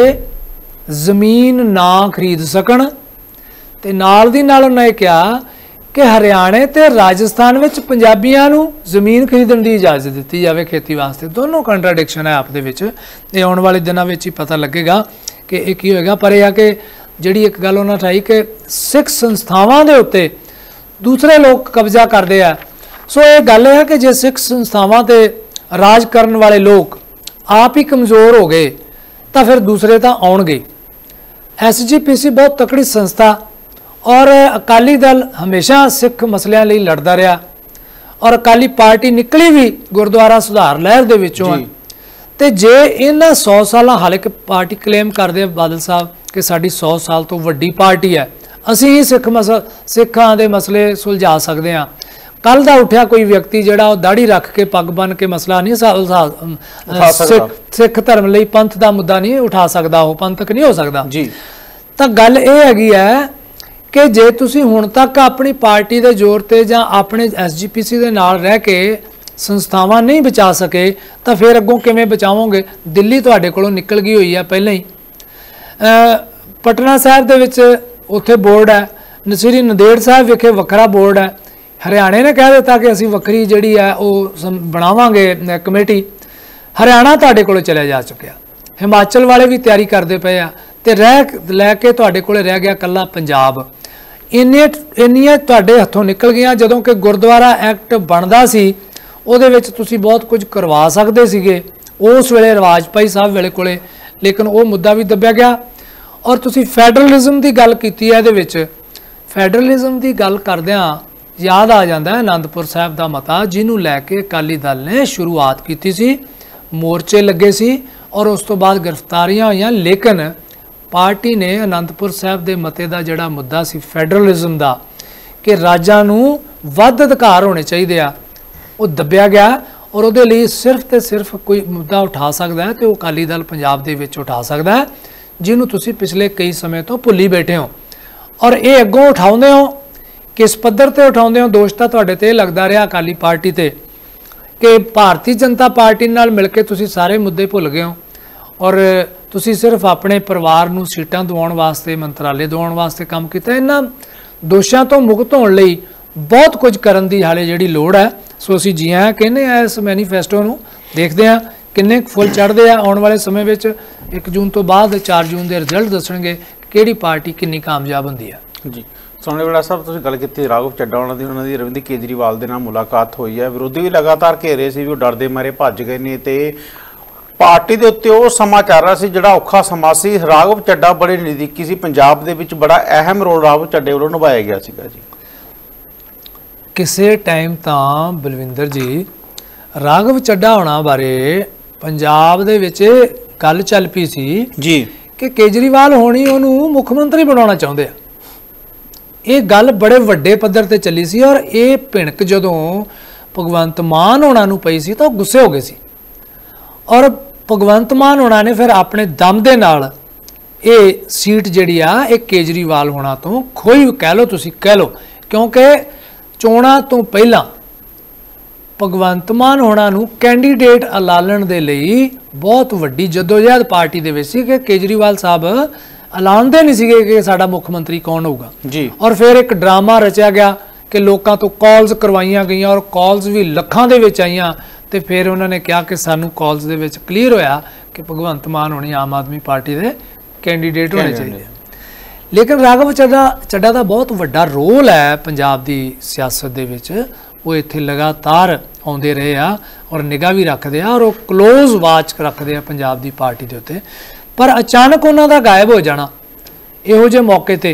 ਜ਼ਮੀਨ ਨਾ ਖਰੀਦ ਸਕਣ, ਤੇ ਨਾਲ ਦੀ ਨਾਲ ਉਹਨਾਂ ਨੇ ਕਿਹਾ ਕਿ ਹਰਿਆਣੇ ਤੇ ਰਾਜਸਥਾਨ ਵਿੱਚ ਪੰਜਾਬੀਆਂ ਨੂੰ ਜ਼ਮੀਨ ਖਰੀਦਣ ਦੀ ਇਜਾਜ਼ਤ ਦਿੱਤੀ ਜਾਵੇ ਖੇਤੀ ਵਾਸਤੇ। ਦੋਨੋਂ ਕੰਟਰਾਡਿਕਸ਼ਨ ਹੈ ਆਪ ਦੇ ਵਿੱਚ। ਇਹ ਆਉਣ ਵਾਲੇ ਦਿਨਾਂ ਵਿੱਚ ਹੀ ਪਤਾ ਲੱਗੇਗਾ ਕਿ ਇਹ ਕੀ ਹੋਏਗਾ। ਪਰ ਇਹ ਆ ਕਿ ਜਿਹੜੀ ਇੱਕ ਗੱਲ ਉਹਨਾਂ ਠਾਈ ਕਿ ਸਿੱਖ ਸੰਸਥਾਵਾਂ ਦੇ ਉੱਤੇ ਦੂਸਰੇ ਲੋਕ ਕਬਜ਼ਾ ਕਰਦੇ ਆ। ਸੋ ਇਹ ਗੱਲ ਇਹ ਹੈ ਕਿ ਜੇ ਸਿੱਖ ਸੰਸਥਾਵਾਂ ਤੇ ਰਾਜ ਕਰਨ ਵਾਲੇ ਲੋਕ ਆਪ ਹੀ ਕਮਜ਼ੋਰ ਹੋ ਗਏ ਤਾਂ ਫਿਰ ਦੂਸਰੇ ਤਾਂ ਆਉਣਗੇ। ਐਸ ਜੀ ਪੀ ਸੀ ਬਹੁਤ ਤਕੜੀ ਸੰਸਥਾ ਔਰ ਅਕਾਲੀ ਦਲ ਹਮੇਸ਼ਾ ਸਿੱਖ ਮਸਲਿਆਂ ਲਈ ਲੜਦਾ ਰਿਹਾ ਔਰ ਅਕਾਲੀ ਪਾਰਟੀ ਨਿਕਲੀ ਵੀ ਗੁਰਦੁਆਰਾ ਸੁਧਾਰ ਲਹਿਰ ਦੇ ਵਿੱਚੋਂ ਹੈ। ਤੇ ਜੇ ਇਹਨਾਂ ਸੌ ਸਾਲਾਂ ਹਾਲੇ ਕਿ ਪਾਰਟੀ ਕਲੇਮ ਕਰਦੇ ਆ ਬਾਦਲ ਸਾਹਿਬ ਕਿ ਸਾਡੀ ਸੌ ਸਾਲ ਤੋਂ ਵੱਡੀ ਪਾਰਟੀ ਹੈ, ਅਸੀਂ ਹੀ ਸਿੱਖ ਮਸ ਸਿੱਖਾਂ ਦੇ ਮਸਲੇ ਸੁਲਝਾ ਸਕਦੇ ਹਾਂ। ਕੱਲ ਦਾ ਉੱਠਿਆ ਕੋਈ ਵਿਅਕਤੀ ਜਿਹੜਾ ਉਹ ਦਾੜੀ ਰੱਖ ਕੇ ਪੱਗ ਬੰਨ ਕੇ ਮਸਲਾ ਨਹੀਂ ਸਿੱਖ ਸਿੱਖ ਧਰਮ ਲਈ ਪੰਥ ਦਾ ਮੁੱਦਾ ਨਹੀਂ ਉਠਾ ਸਕਦਾ, ਉਹ ਪੰਥਕ ਨਹੀਂ ਹੋ ਸਕਦਾ ਜੀ। ਤਾਂ ਗੱਲ ਇਹ ਹੈਗੀ ਹੈ ਕਿ ਜੇ ਤੁਸੀਂ ਹੁਣ ਤੱਕ ਆਪਣੀ ਪਾਰਟੀ ਦੇ ਜ਼ੋਰ ਤੇ ਜਾਂ ਆਪਣੇ ਐਸ ਜੀ ਪੀ ਸੀ ਦੇ ਨਾਲ ਰਹਿ ਕੇ ਸੰਸਥਾਵਾਂ ਨਹੀਂ ਬਚਾ ਸਕੇ ਤਾਂ ਫਿਰ ਅੱਗੋਂ ਕਿਵੇਂ ਬਚਾਵੋਗੇ। ਦਿੱਲੀ ਤੁਹਾਡੇ ਕੋਲੋਂ ਨਿਕਲ ਗਈ ਹੋਈ ਹੈ ਪਹਿਲਾਂ ਹੀ। ਪਟਨਾ ਸਾਹਿਬ ਦੇ ਵਿੱਚ ਉੱਥੇ ਬੋਰਡ ਹੈ, ਨਸੀਰੀ ਨੰਦੇੜ ਸਾਹਿਬ ਵਿਖੇ ਵੱਖਰਾ ਬੋਰਡ ਹੈ। ਹਰਿਆਣੇ ਨੇ ਕਹਿ ਦਿੱਤਾ ਕਿ ਅਸੀਂ ਵੱਖਰੀ ਜਿਹੜੀ ਹੈ ਉਹ ਬਣਾਵਾਂਗੇ ਕਮੇਟੀ। ਹਰਿਆਣਾ ਤੁਹਾਡੇ ਕੋਲੋਂ ਚਲਿਆ ਜਾ ਚੁੱਕਿਆ, ਹਿਮਾਚਲ ਵਾਲੇ ਵੀ ਤਿਆਰੀ ਕਰਦੇ ਪਏ ਆ ਤੇ ਰਹਿ ਲੈ ਕੇ ਤੁਹਾਡੇ ਕੋਲੇ ਰਹਿ ਗਿਆ ਕੱਲਾ ਪੰਜਾਬ। ਇੰਨੇ ਇੰਨੀਆਂ ਤੁਹਾਡੇ ਹੱਥੋਂ ਨਿਕਲ ਗਈਆਂ। ਜਦੋਂ ਕਿ ਗੁਰਦੁਆਰਾ ਐਕਟ ਬਣਦਾ ਸੀ ਉਹਦੇ ਵਿੱਚ ਤੁਸੀਂ ਬਹੁਤ ਕੁਝ ਕਰਵਾ ਸਕਦੇ ਸੀਗੇ ਉਸ ਵੇਲੇ ਵਾਜਪਾਈ ਸਾਹਿਬ ਵੇਲੇ ਕੋਲੇ, ਲੇਕਿਨ ਉਹ ਮੁੱਦਾ ਵੀ ਦੱਬਿਆ ਗਿਆ। ਔਰ ਤੁਸੀਂ ਫੈਡਰਲਿਜ਼ਮ ਦੀ ਗੱਲ ਕੀਤੀ ਹੈ, ਇਹਦੇ ਵਿੱਚ ਫੈਡਰਲਿਜ਼ਮ ਦੀ ਗੱਲ ਕਰਦਿਆਂ ਯਾਦ ਆ ਜਾਂਦਾ ਹੈ ਅਨੰਦਪੁਰ ਸਾਹਿਬ ਦਾ ਮਤਾ ਜਿਹਨੂੰ ਲੈ ਕੇ ਅਕਾਲੀ ਦਲ ਨੇ ਸ਼ੁਰੂਆਤ ਕੀਤੀ ਸੀ, ਮੋਰਚੇ ਲੱਗੇ ਸੀ ਔਰ ਉਸ ਤੋਂ ਬਾਅਦ ਗ੍ਰਿਫਤਾਰੀਆਂ ਹੋਈਆਂ। ਲੇਕਿਨ ਪਾਰਟੀ ਨੇ ਅਨੰਦਪੁਰ ਸਾਹਿਬ ਦੇ ਮਤੇ ਦਾ ਜਿਹੜਾ ਮੁੱਦਾ ਸੀ ਫੈਡਰਲਿਜ਼ਮ ਦਾ ਕਿ ਰਾਜਾਂ ਨੂੰ ਵੱਧ ਅਧਿਕਾਰ ਹੋਣੇ ਚਾਹੀਦੇ ਆ, ਉਹ ਦੱਬਿਆ ਗਿਆ। ਔਰ ਉਹਦੇ ਲਈ ਸਿਰਫ ਤੇ ਸਿਰਫ ਕੋਈ ਮੁੱਦਾ ਉਠਾ ਸਕਦਾ ਹੈ ਤੇ ਉਹ ਅਕਾਲੀ ਦਲ ਪੰਜਾਬ ਦੇ ਵਿੱਚ ਉਠਾ ਸਕਦਾ ਹੈ, ਜਿਹਨੂੰ ਤੁਸੀਂ ਪਿਛਲੇ ਕਈ ਸਮੇਂ ਤੋਂ ਭੁੱਲੀ ਬੈਠੇ ਹੋ। ਔਰ ਇਹ ਅੱਗੋਂ ਉਠਾਉਂਦੇ ਹੋ, ਕਿਸ ਪੱਧਰ ਤੇ ਉਠਾਉਂਦੇ ਹੋ? ਦੋਸ਼ ਤਾਂ ਤੁਹਾਡੇ ਤੇ ਲੱਗਦਾ ਰਿਹਾ ਅਕਾਲੀ ਪਾਰਟੀ ਤੇ ਕਿ ਭਾਰਤੀ ਜਨਤਾ ਪਾਰਟੀ ਨਾਲ ਮਿਲ ਕੇ ਤੁਸੀਂ ਸਾਰੇ ਮੁੱਦੇ ਭੁੱਲ ਗਏ ਹੋ ਔਰ ਤੁਸੀਂ ਸਿਰਫ ਆਪਣੇ ਪਰਿਵਾਰ ਨੂੰ ਸੀਟਾਂ ਦਿਵਾਉਣ ਵਾਸਤੇ, ਮੰਤਰਾਲੇ ਦਿਵਾਉਣ ਵਾਸਤੇ ਕੰਮ ਕੀਤਾ। ਇਹਨਾਂ ਦੋਸ਼ਾਂ ਤੋਂ ਮੁਕਤ ਹੋਣ ਲਈ ਬਹੁਤ ਕੁਝ ਕਰਨ ਦੀ ਹਾਲੇ ਜਿਹੜੀ ਲੋੜ ਹੈ। ਸੋ ਅਸੀਂ ਜੀ ਹਾਂ ਕਹਿੰਦੇ ਆ ਇਸ ਮੈਨੀਫੈਸਟੋ ਨੂੰ, ਦੇਖਦੇ ਹਾਂ ਕਿੰਨੇ ਫੁੱਲ ਚੜ੍ਹਦੇ ਆ। ਆਉਣ ਵਾਲੇ ਸਮੇਂ ਵਿੱਚ ਇੱਕ ਜੂਨ ਤੋਂ ਬਾਅਦ ਚਾਰ ਜੂਨ ਦੇ ਰਿਜ਼ਲਟ ਦੱਸਣਗੇ ਕਿਹੜੀ ਪਾਰਟੀ ਕਿੰਨੀ ਕਾਮਯਾਬ ਹੁੰਦੀ ਹੈ ਜੀ। ਸੋਨੇ ਬੜਾ ਸਾਹਿਬ ਤੁਸੀਂ ਗੱਲ ਕੀਤੀ ਰਾਘਵ ਚੱਡਾ ਉਹਨਾਂ ਦੀ ਉਹਨਾਂ ਦੀ ਅਰਵਿੰਦ ਕੇਜਰੀਵਾਲ ਦੇ ਨਾਲ ਮੁਲਾਕਾਤ ਹੋਈ ਹੈ। ਵਿਰੋਧੀ ਵੀ ਲਗਾਤਾਰ ਘੇਰੇ ਸੀ ਵੀ ਉਹ ਡਰਦੇ ਮਾਰੇ ਭੱਜ ਗਏ ਨੇ ਤੇ ਪਾਰਟੀ ਦੇ ਉੱਤੇ ਉਹ ਸਮਾਂ ਚੱਲ ਰਿਹਾ ਸੀ ਜਿਹੜਾ ਔਖਾ ਸਮਾਂ ਸੀ। ਰਾਘਵ ਚੱਡਾ ਬੜੇ ਨਜ਼ਦੀਕੀ ਸੀ, ਪੰਜਾਬ ਦੇ ਵਿੱਚ ਬੜਾ ਅਹਿਮ ਰੋਲ ਰਾਘਵ ਚੱਡੇ ਵੱਲੋਂ ਨਿਭਾਇਆ ਗਿਆ ਸੀਗਾ ਜੀ। ਕਿਸੇ ਟਾਈਮ ਤਾਂ ਬਲਵਿੰਦਰ ਜੀ ਰਾਘਵ ਚੱਡਾ ਹੋਣਾ ਬਾਰੇ ਪੰਜਾਬ ਦੇ ਵਿੱਚ ਗੱਲ ਚੱਲ ਪਈ ਸੀ ਜੀ ਕਿ ਕੇਜਰੀਵਾਲ ਹੋਣੀ ਉਹਨੂੰ ਮੁੱਖ ਮੰਤਰੀ ਬਣਾਉਣਾ ਚਾਹੁੰਦੇ ਆ। ਇਹ ਗੱਲ ਬੜੇ ਵੱਡੇ ਪੱਧਰ ਤੇ ਚੱਲੀ ਸੀ ਔਰ ਇਹ ਭਿਣਕ ਜਦੋਂ ਭਗਵੰਤ ਮਾਨ ਹੋਣਾ ਨੂੰ ਪਈ ਸੀ ਤਾਂ ਉਹ ਗੁੱਸੇ ਹੋ ਗਏ ਸੀ ਔਰ ਭਗਵੰਤ ਮਾਨ ਹੋਣਾ ਨੇ ਫਿਰ ਆਪਣੇ ਦਮ ਦੇ ਨਾਲ ਇਹ ਸੀਟ ਜਿਹੜੀ ਆ ਇਹ ਕੇਜਰੀਵਾਲ ਹੋਣਾ ਤੋਂ ਖੋਈ ਕਹਿ ਲਓ, ਤੁਸੀਂ ਕਹਿ ਲਓ, ਕਿਉਂਕਿ ਚੋਣਾਂ ਤੋਂ ਪਹਿਲਾਂ ਭਗਵੰਤ ਮਾਨ ਹੋਣਾ ਨੂੰ ਕੈਂਡੀਡੇਟ ਐਲਾਨਣ ਦੇ ਲਈ ਬਹੁਤ ਵੱਡੀ ਜਦੋਜਹਿਦ ਪਾਰਟੀ ਦੇ ਵਿੱਚ ਸੀ ਕਿ ਕੇਜਰੀਵਾਲ ਸਾਹਿਬ ਐਲਾਨਦੇ ਨਹੀਂ ਸੀਗੇ ਕਿ ਸਾਡਾ ਮੁੱਖ ਮੰਤਰੀ ਕੌਣ ਹੋਊਗਾ ਜੀ। ਔਰ ਫਿਰ ਇੱਕ ਡਰਾਮਾ ਰਚਿਆ ਗਿਆ ਕਿ ਲੋਕਾਂ ਤੋਂ ਕਾਲਸ ਕਰਵਾਈਆਂ ਗਈਆਂ ਔਰ ਕਾਲਸ ਵੀ ਲੱਖਾਂ ਦੇ ਵਿੱਚ ਆਈਆਂ ਤੇ ਫਿਰ ਉਹਨਾਂ ਨੇ ਕਿਹਾ ਕਿ ਸਾਨੂੰ ਕਾਲਸ ਦੇ ਵਿੱਚ ਕਲੀਅਰ ਹੋਇਆ ਕਿ ਭਗਵੰਤ ਮਾਨ ਹੋਣੀ ਆਮ ਆਦਮੀ ਪਾਰਟੀ ਦੇ ਕੈਂਡੀਡੇਟ ਹੋਣੇ ਚਾਹੀਦੇ। ਲੇਕਿਨ ਰਾਘਵ ਚੱਡਾ ਚੱਡਾ ਦਾ ਬਹੁਤ ਵੱਡਾ ਰੋਲ ਹੈ ਪੰਜਾਬ ਦੀ ਸਿਆਸਤ ਦੇ ਵਿੱਚ। ਉਹ ਇੱਥੇ ਲਗਾਤਾਰ ਆਉਂਦੇ ਰਹੇ ਆ ਔਰ ਨਿਗਾਹ ਵੀ ਰੱਖਦੇ ਆ ਔਰ ਉਹ ਕਲੋਜ਼ ਵਾਚ ਰੱਖਦੇ ਆ ਪੰਜਾਬ ਦੀ ਪਾਰਟੀ ਦੇ ਉੱਤੇ। ਪਰ ਅਚਾਨਕ ਉਹਨਾਂ ਦਾ ਗਾਇਬ ਹੋ ਜਾਣਾ ਇਹੋ ਜਿਹੇ ਮੌਕੇ ਤੇ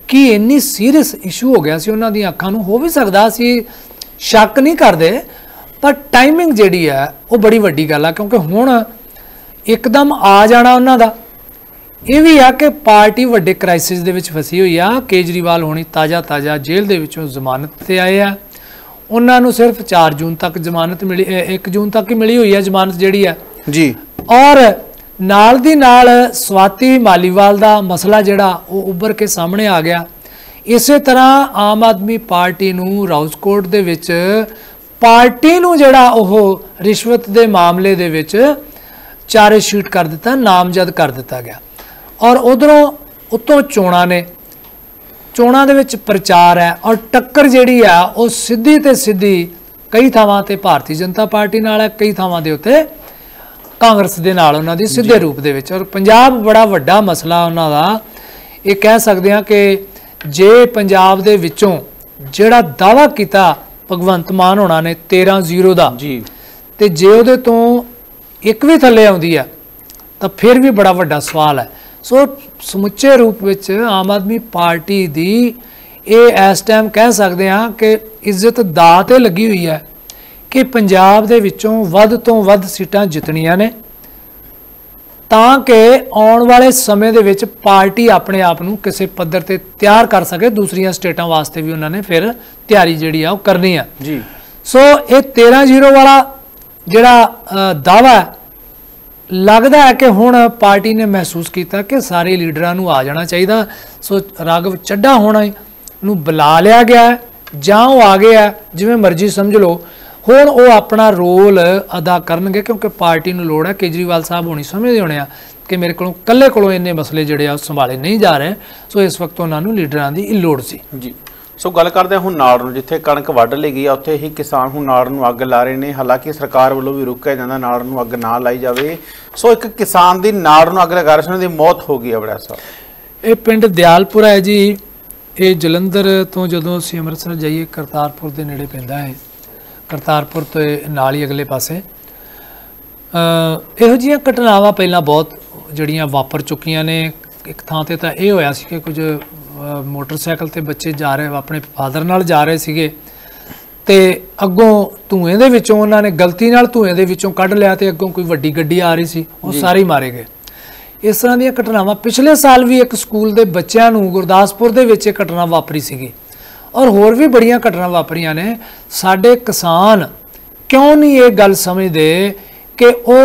कि इन्नी सीरीयस इशू हो गया सी उन्हां दी अखां नूं। हो भी सकदा सी, शक नहीं करते, पर टाइमिंग जिहड़ी है वो बड़ी वड्डी गल है, क्योंकि हुण एकदम आ जाना उन्हां दा ਇਹ भी है कि पार्टी वड्डे क्राइसिस दे विच फसी हुई आ। केजरीवाल होनी ताज़ा ताज़ा जेल दे विचों जमानत ते आए आ, उन्हां नूं सिर्फ चार जून तक जमानत मिली, एक जून तक ही मिली हुई है जमानत जिहड़ी है जी। और नाल दी नाल स्वाति मालीवाल दा मसला जिहड़ा वो उभर के सामने आ गया। इसे तरह आम आदमी पार्टी नूं राउसकोट दे विच पार्टी नूं जिहड़ा ओह रिश्वत दे मामले दे विच चार्जशीट कर दिता, नामजद कर दिता गया। और उधरों उत्तों चोणां ने, चोणां दे विच प्रचार है और टक्कर जिहड़ी है वो सीधी ते सीधी कई थावां ते भारतीय जनता पार्टी नाल है, कई थावां दे उत्ते कांग्रेस दे नाल उन्हां दी सीधे रूप दे विच। और पंजाब बड़ा वड्डा मसला उन्हां दा, ये कह सकदे हां कि जे पंजाब दे विचों जिहड़ा दावा कीता भगवंत मान होना ने तेरह जीरो दा जी, ते जे उहदे तों एक भी थल्ले आउंदी है तां फिर भी बड़ा वड्डा सवाल है। सो समुचे रूप विच आम आदमी पार्टी दी ये इस टाइम कह सकते हैं कि इज्जत दाऽ ते लगी हुई है कि पंजाब दे विचों वध तो वध सीटां जितनियां ने, तां कि आउण वाले समय दे विच पार्टी अपने आप नूं किसी पद्धर ते तैयार कर सके। दूसरियां स्टेटां वास्ते भी उन्होंने फिर तैयारी जिहड़ी आ ओह करनी है जी। सो ये तेरह जीरो वाला जिहड़ा दावा है, लगता है कि हुण पार्टी ने महसूस किया कि सारे लीडरां नूं आ जाना चाहिए। सो राघव चड्ढा होना नूं बुला लिया गया है, जां वो आ गया है, जिवें मर्जी समझ लो। हुण वो अपना रोल अदा करनगे, क्योंकि पार्टी नूं लोड़ है। केजरीवाल साहब होनी समझदे होणे आ कि मेरे कोलों कल्ले कोलों इन्ने मसले जिहड़े आ संभाले नहीं जा रहे, सो इस वक्त उन्हां नूं लीडरां दी लोड़ सी जी। सो गल करते हैं हुण नाड़ नूं, जिथे कणक वढ लई गई उत्थे ही किसान हुण नाड़ नूं अग ला रहे हैं। हालांकि सरकार वालों भी रुकिया जांदा नाड़ नूं अग ना लाई जावे। सो एक किसान दी नाड़ नूं अग लगा रहे उन्हां दी मौत हो गई है। बड़ा साहब ये पिंड दयालपुरा है जी, ये जलंधर तो जदों असीं अमृतसर जाइए करतारपुर के नेड़े पैंदा है, करतारपुर तो नाल ही अगले पासे इहो जिहियां घटनावां पहलां बहुत जड़ियां वापर चुकियां ने। एक थां ते तां इह होया सी कि कुछ मोटरसाइकिल ते बच्चे जा रहे अपने फादर नाल जा रहे सीगे ते अगों धुएं दे विचों उन्हां ने गलती नाल धुएं दे विचों कढ लिया ते अगों कोई वड्डी गड्डी आ रही सी, वो सारे ही मारे गए। इस तरह दी घटनावां पिछले साल भी एक स्कूल के बच्चों नूं गुरदासपुर दे विच घटना वापरी सीगी, और होर भी बड़ियां घटना वापरियां ने। साडे किसान क्यों नहीं ये गल समझदे कि वो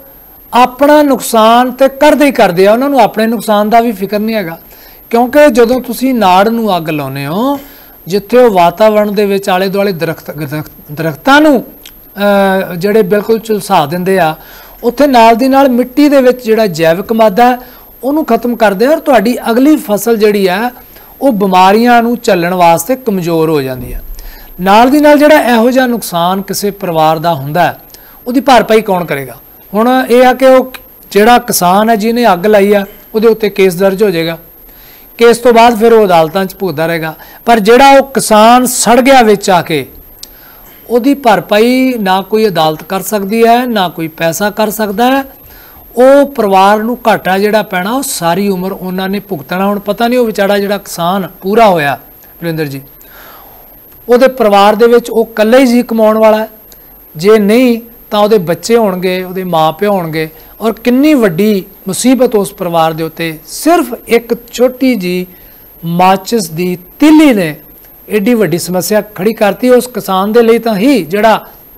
अपना नुकसान तो करदे ही करदे आ, उन्हां नूं अपने नुकसान का भी फिक्र नहीं हैगा। क्योंकि जदों तुसीं नाड़ नूं अग लाउने हो, जिथे वो वातावरण दे विच आले दुआले दरख्त दरख्तां नूं जिहड़े बिल्कुल झुलसा दिंदे आ, उत्थे नाल दी नाल मिट्टी दे विच जिहड़ा जैविक मादा उहनूं खत्म करदे, और तुहाडी अगली फसल जिहड़ी है वो बीमारियां नूं झल्लण वास्ते कमज़ोर हो जाती है। नाल दी नाल जिहड़ा इहो जिहा नुकसान किसी परिवार का हुंदा उहदी भरपाई कौन करेगा? हुण इह आ कि वो जिहड़ा किसान है जिन्हें अग लाई है उहदे उत्ते केस दर्ज हो जाएगा, केस तो बाद फिर वो अदालतां च भुगतदा रहेगा। पर जिहड़ा वो किसान सड़ गया विच आके, उहदी भरपाई ना कोई अदालत कर सकती है, ना कोई पैसा कर सकता है। वो परिवार नूं घाटा जिहड़ा पैना वो सारी उम्र उन्होंने भुगतना। हुण पता नहीं वो विचारा जिहड़ा किसान पूरा होया वरिंदर जी, उहदे परिवार दे विच वो कल्ले ही जी कमाउण वाला है, जे नहीं तां उहदे बच्चे होणगे, उहदे माँ प्यो होणगे, और किन्नी वड्डी मुसीबत उस परिवार दे उत्ते सिर्फ एक छोटी जी माचिस दी तीली ने एडी वड्डी समस्या खड़ी करती उस किसान दे लई तां ही जिहड़ा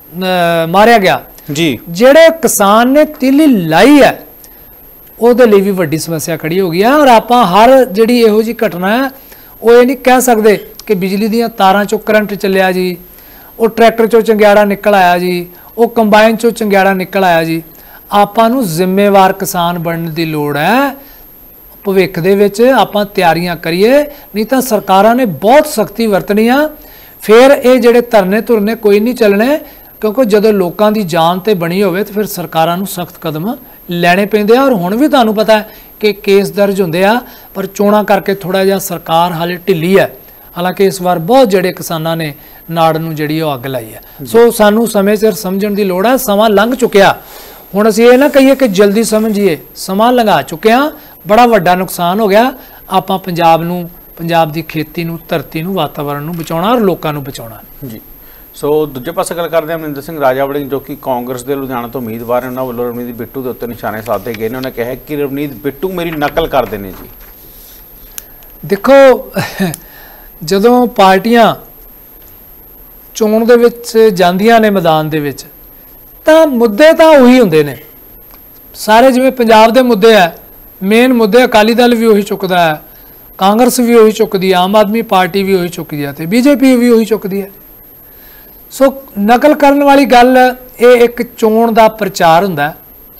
मारिया गया जी। जिहड़े किसान ने तीली लाई है उहदे लई भी वड्डी समस्या खड़ी हो गई है। और आपां हर जिहड़ी इहो जी घटना है वो ये नहीं कह सकते कि बिजली दीयां तारां चों करंट चलिया जी, वो ट्रैक्टर चों चंगियाड़ा निकल आया जी, वो कंबाइन चों चंगियाड़ा निकल आया जी। आपां नूं जिम्मेवार किसान बनने की लोड़ है। भविख दे विच आपां तैयारियां करिए, नहीं तो सरकारां ने बहुत सख्ती वरतनी आ। फिर ये जिहड़े धरने धुरने कोई नहीं चलने, क्योंकि जदों लोकां दी जान ते बनी होवे तो फिर सरकारां नूं सख्त कदम लैणे पैंदे आ। और हुण भी तुहानूं पता है कि केस दर्ज हुंदे आ, पर चोणां करके थोड़ा जिहा सरकार हाले ढिल्ली है। हालांकि इस बार बहुत जिहड़े किसानां ने नाड़ नूं जिहड़ी अग लाई है। सो सानूं समय सिर समझण दी लोड़ है। समां लंघ चुकिया, हुण असीं ये ना कहिए कि जल्दी समझिए, समां लंघा चुके हां, बड़ा वड्डा नुकसान हो गया। आपां पंजाब नूं ਪੰਜਾਬ ਦੀ ਖੇਤੀ ਨੂੰ, ਧਰਤੀ ਨੂੰ, ਵਾਤਾਵਰਣ ਨੂੰ ਬਚਾਉਣਾ ਔਰ ਲੋਕਾਂ ਨੂੰ ਬਚਾਉਣਾ। ਜੀ ਸੋ ਦੂਜੇ ਪਾਸੇ ਗੱਲ ਕਰਦੇ ਹਾਂ ਅਮਰਿੰਦਰ ਸਿੰਘ ਰਾਜਾ ਵੜਿੰਗ ਜੋ ਕਿ ਕਾਂਗਰਸ ਦੇ ਲੁਧਿਆਣਾ ਤੋਂ ਉਮੀਦਵਾਰ ਨੇ। ਉਹਨਾਂ ਵੱਲੋਂ ਰਵਨੀਤ ਬਿੱਟੂ ਦੇ ਉੱਤੇ ਨਿਸ਼ਾਨੇ ਸਾਧੇ ਗਏ ਨੇ। ਉਹਨਾਂ ਕਿਹਾ ਕਿ ਰਵਨੀਤ ਬਿੱਟੂ ਮੇਰੀ ਨਕਲ ਕਰਦੇ ਨੇ ਜੀ। ਦੇਖੋ ਜਦੋਂ ਪਾਰਟੀਆਂ ਚੋਣ ਦੇ ਵਿੱਚ ਜਾਂਦੀਆਂ ਨੇ ਮੈਦਾਨ ਦੇ ਵਿੱਚ ਤਾਂ ਮੁੱਦੇ ਤਾਂ ਉਹੀ ਹੁੰਦੇ ਨੇ ਸਾਰੇ। ਜਿਵੇਂ ਪੰਜਾਬ ਦੇ ਮੁੱਦੇ ਆ, ਮੇਨ ਮੁੱਦੇ ਅਕਾਲੀ ਦਲ ਵੀ ਉਹੀ ਚੁੱਕਦਾ ਹੈ, ਕਾਂਗਰਸ ਵੀ ਉਹੀ ਚੁੱਕਦੀ ਹੈ, ਆਮ ਆਦਮੀ ਪਾਰਟੀ ਵੀ ਉਹੀ ਚੁੱਕਦੀ ਹੈ ਤੇ ਬੀਜੇਪੀ ਵੀ ਉਹੀ ਚੁੱਕਦੀ ਹੈ। ਸੋ ਨਕਲ ਕਰਨ ਵਾਲੀ ਗੱਲ ਇਹ ਇੱਕ ਚੋਣ ਦਾ ਪ੍ਰਚਾਰ ਹੁੰਦਾ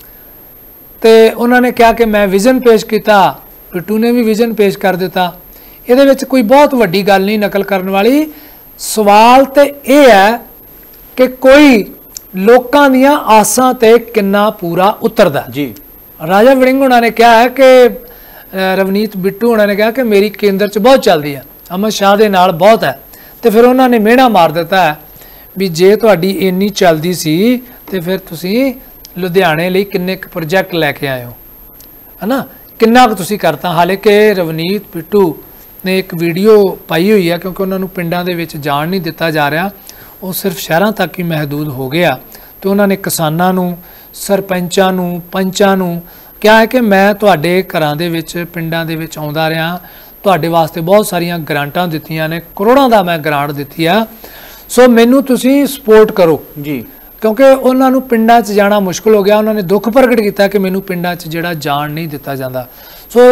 ਤੇ ਉਹਨਾਂ ਨੇ ਕਿਹਾ ਕਿ ਮੈਂ ਵਿਜ਼ਨ ਪੇਸ਼ ਕੀਤਾ, ਬਿੱਟੂ ਨੇ ਵੀ ਵਿਜ਼ਨ ਪੇਸ਼ ਕਰ ਦਿੱਤਾ। ਇਹਦੇ ਵਿੱਚ ਕੋਈ ਬਹੁਤ ਵੱਡੀ ਗੱਲ ਨਹੀਂ ਨਕਲ ਕਰਨ ਵਾਲੀ। ਸਵਾਲ ਤੇ ਇਹ ਹੈ ਕਿ ਕੋਈ ਲੋਕਾਂ ਦੀਆਂ ਆਸਾਂ ਤੇ ਕਿੰਨਾ ਪੂਰਾ ਉਤਰਦਾ ਜੀ। ਰਾਜਾ ਵੜਿੰਗ ਉਹਨਾਂ ਨੇ ਕਿਹਾ ਹੈ ਕਿ ਰਵਨੀਤ ਬਿੱਟੂ ਉਹਨਾਂ ਨੇ ਕਿਹਾ ਕਿ ਮੇਰੀ ਕੇਂਦਰ 'ਚ ਬਹੁਤ ਚੱਲਦੀ ਹੈ, ਅਮਿਤ ਸ਼ਾਹ ਦੇ ਨਾਲ ਬਹੁਤ ਹੈ। ਤੇ ਫਿਰ ਉਹਨਾਂ ਨੇ ਮਿਹਣਾ ਮਾਰ ਦਿੱਤਾ ਹੈ ਵੀ ਜੇ ਤੁਹਾਡੀ ਇੰਨੀ ਚੱਲਦੀ ਸੀ ਤੇ ਫਿਰ ਤੁਸੀਂ ਲੁਧਿਆਣੇ ਲਈ ਕਿੰਨੇ ਕੁ ਪ੍ਰੋਜੈਕਟ ਲੈ ਕੇ ਆਏ ਹੋ, ਹੈ ਨਾ, ਕਿੰਨਾ ਕੁ ਤੁਸੀਂ ਕਰਤਾ। ਹਾਲੇ ਕਿ ਰਵਨੀਤ ਬਿੱਟੂ ਨੇ ਇੱਕ ਵੀਡੀਓ ਪਾਈ ਹੋਈ ਹੈ ਕਿਉਂਕਿ ਉਹਨਾਂ ਨੂੰ ਪਿੰਡਾਂ ਦੇ ਵਿੱਚ ਜਾਣ ਨਹੀਂ ਦਿੱਤਾ ਜਾ ਰਿਹਾ, ਉਹ ਸਿਰਫ ਸ਼ਹਿਰਾਂ ਤੱਕ ਹੀ ਮਹਿਦੂਦ ਹੋ ਗਿਆ। ਤੇ ਉਹਨਾਂ ਨੇ ਕਿਸਾਨਾਂ ਨੂੰ, ਸਰਪੰਚਾਂ ਨੂੰ, ਪੰਚਾਂ ਨੂੰ ਕਿਹਾ ਹੈ ਕਿ ਮੈਂ ਤੁਹਾਡੇ ਘਰਾਂ ਦੇ ਵਿੱਚ, ਪਿੰਡਾਂ ਦੇ ਵਿੱਚ ਆਉਂਦਾ ਰਿਹਾ, ਤੁਹਾਡੇ ਵਾਸਤੇ ਬਹੁਤ ਸਾਰੀਆਂ ਗ੍ਰਾਂਟਾਂ ਦਿੱਤੀਆਂ ਨੇ, ਕਰੋੜਾਂ ਦਾ ਮੈਂ ਗ੍ਰਾਂਟ ਦਿੱਤੀ ਆ, ਸੋ ਮੈਨੂੰ ਤੁਸੀਂ ਸਪੋਰਟ ਕਰੋ ਜੀ। ਕਿਉਂਕਿ ਉਹਨਾਂ ਨੂੰ ਪਿੰਡਾਂ 'ਚ ਜਾਣਾ ਮੁਸ਼ਕਲ ਹੋ ਗਿਆ। ਉਹਨਾਂ ਨੇ ਦੁੱਖ ਪ੍ਰਗਟ ਕੀਤਾ ਕਿ ਮੈਨੂੰ ਪਿੰਡਾਂ 'ਚ ਜਿਹੜਾ ਜਾਣ ਨਹੀਂ ਦਿੱਤਾ ਜਾਂਦਾ। ਸੋ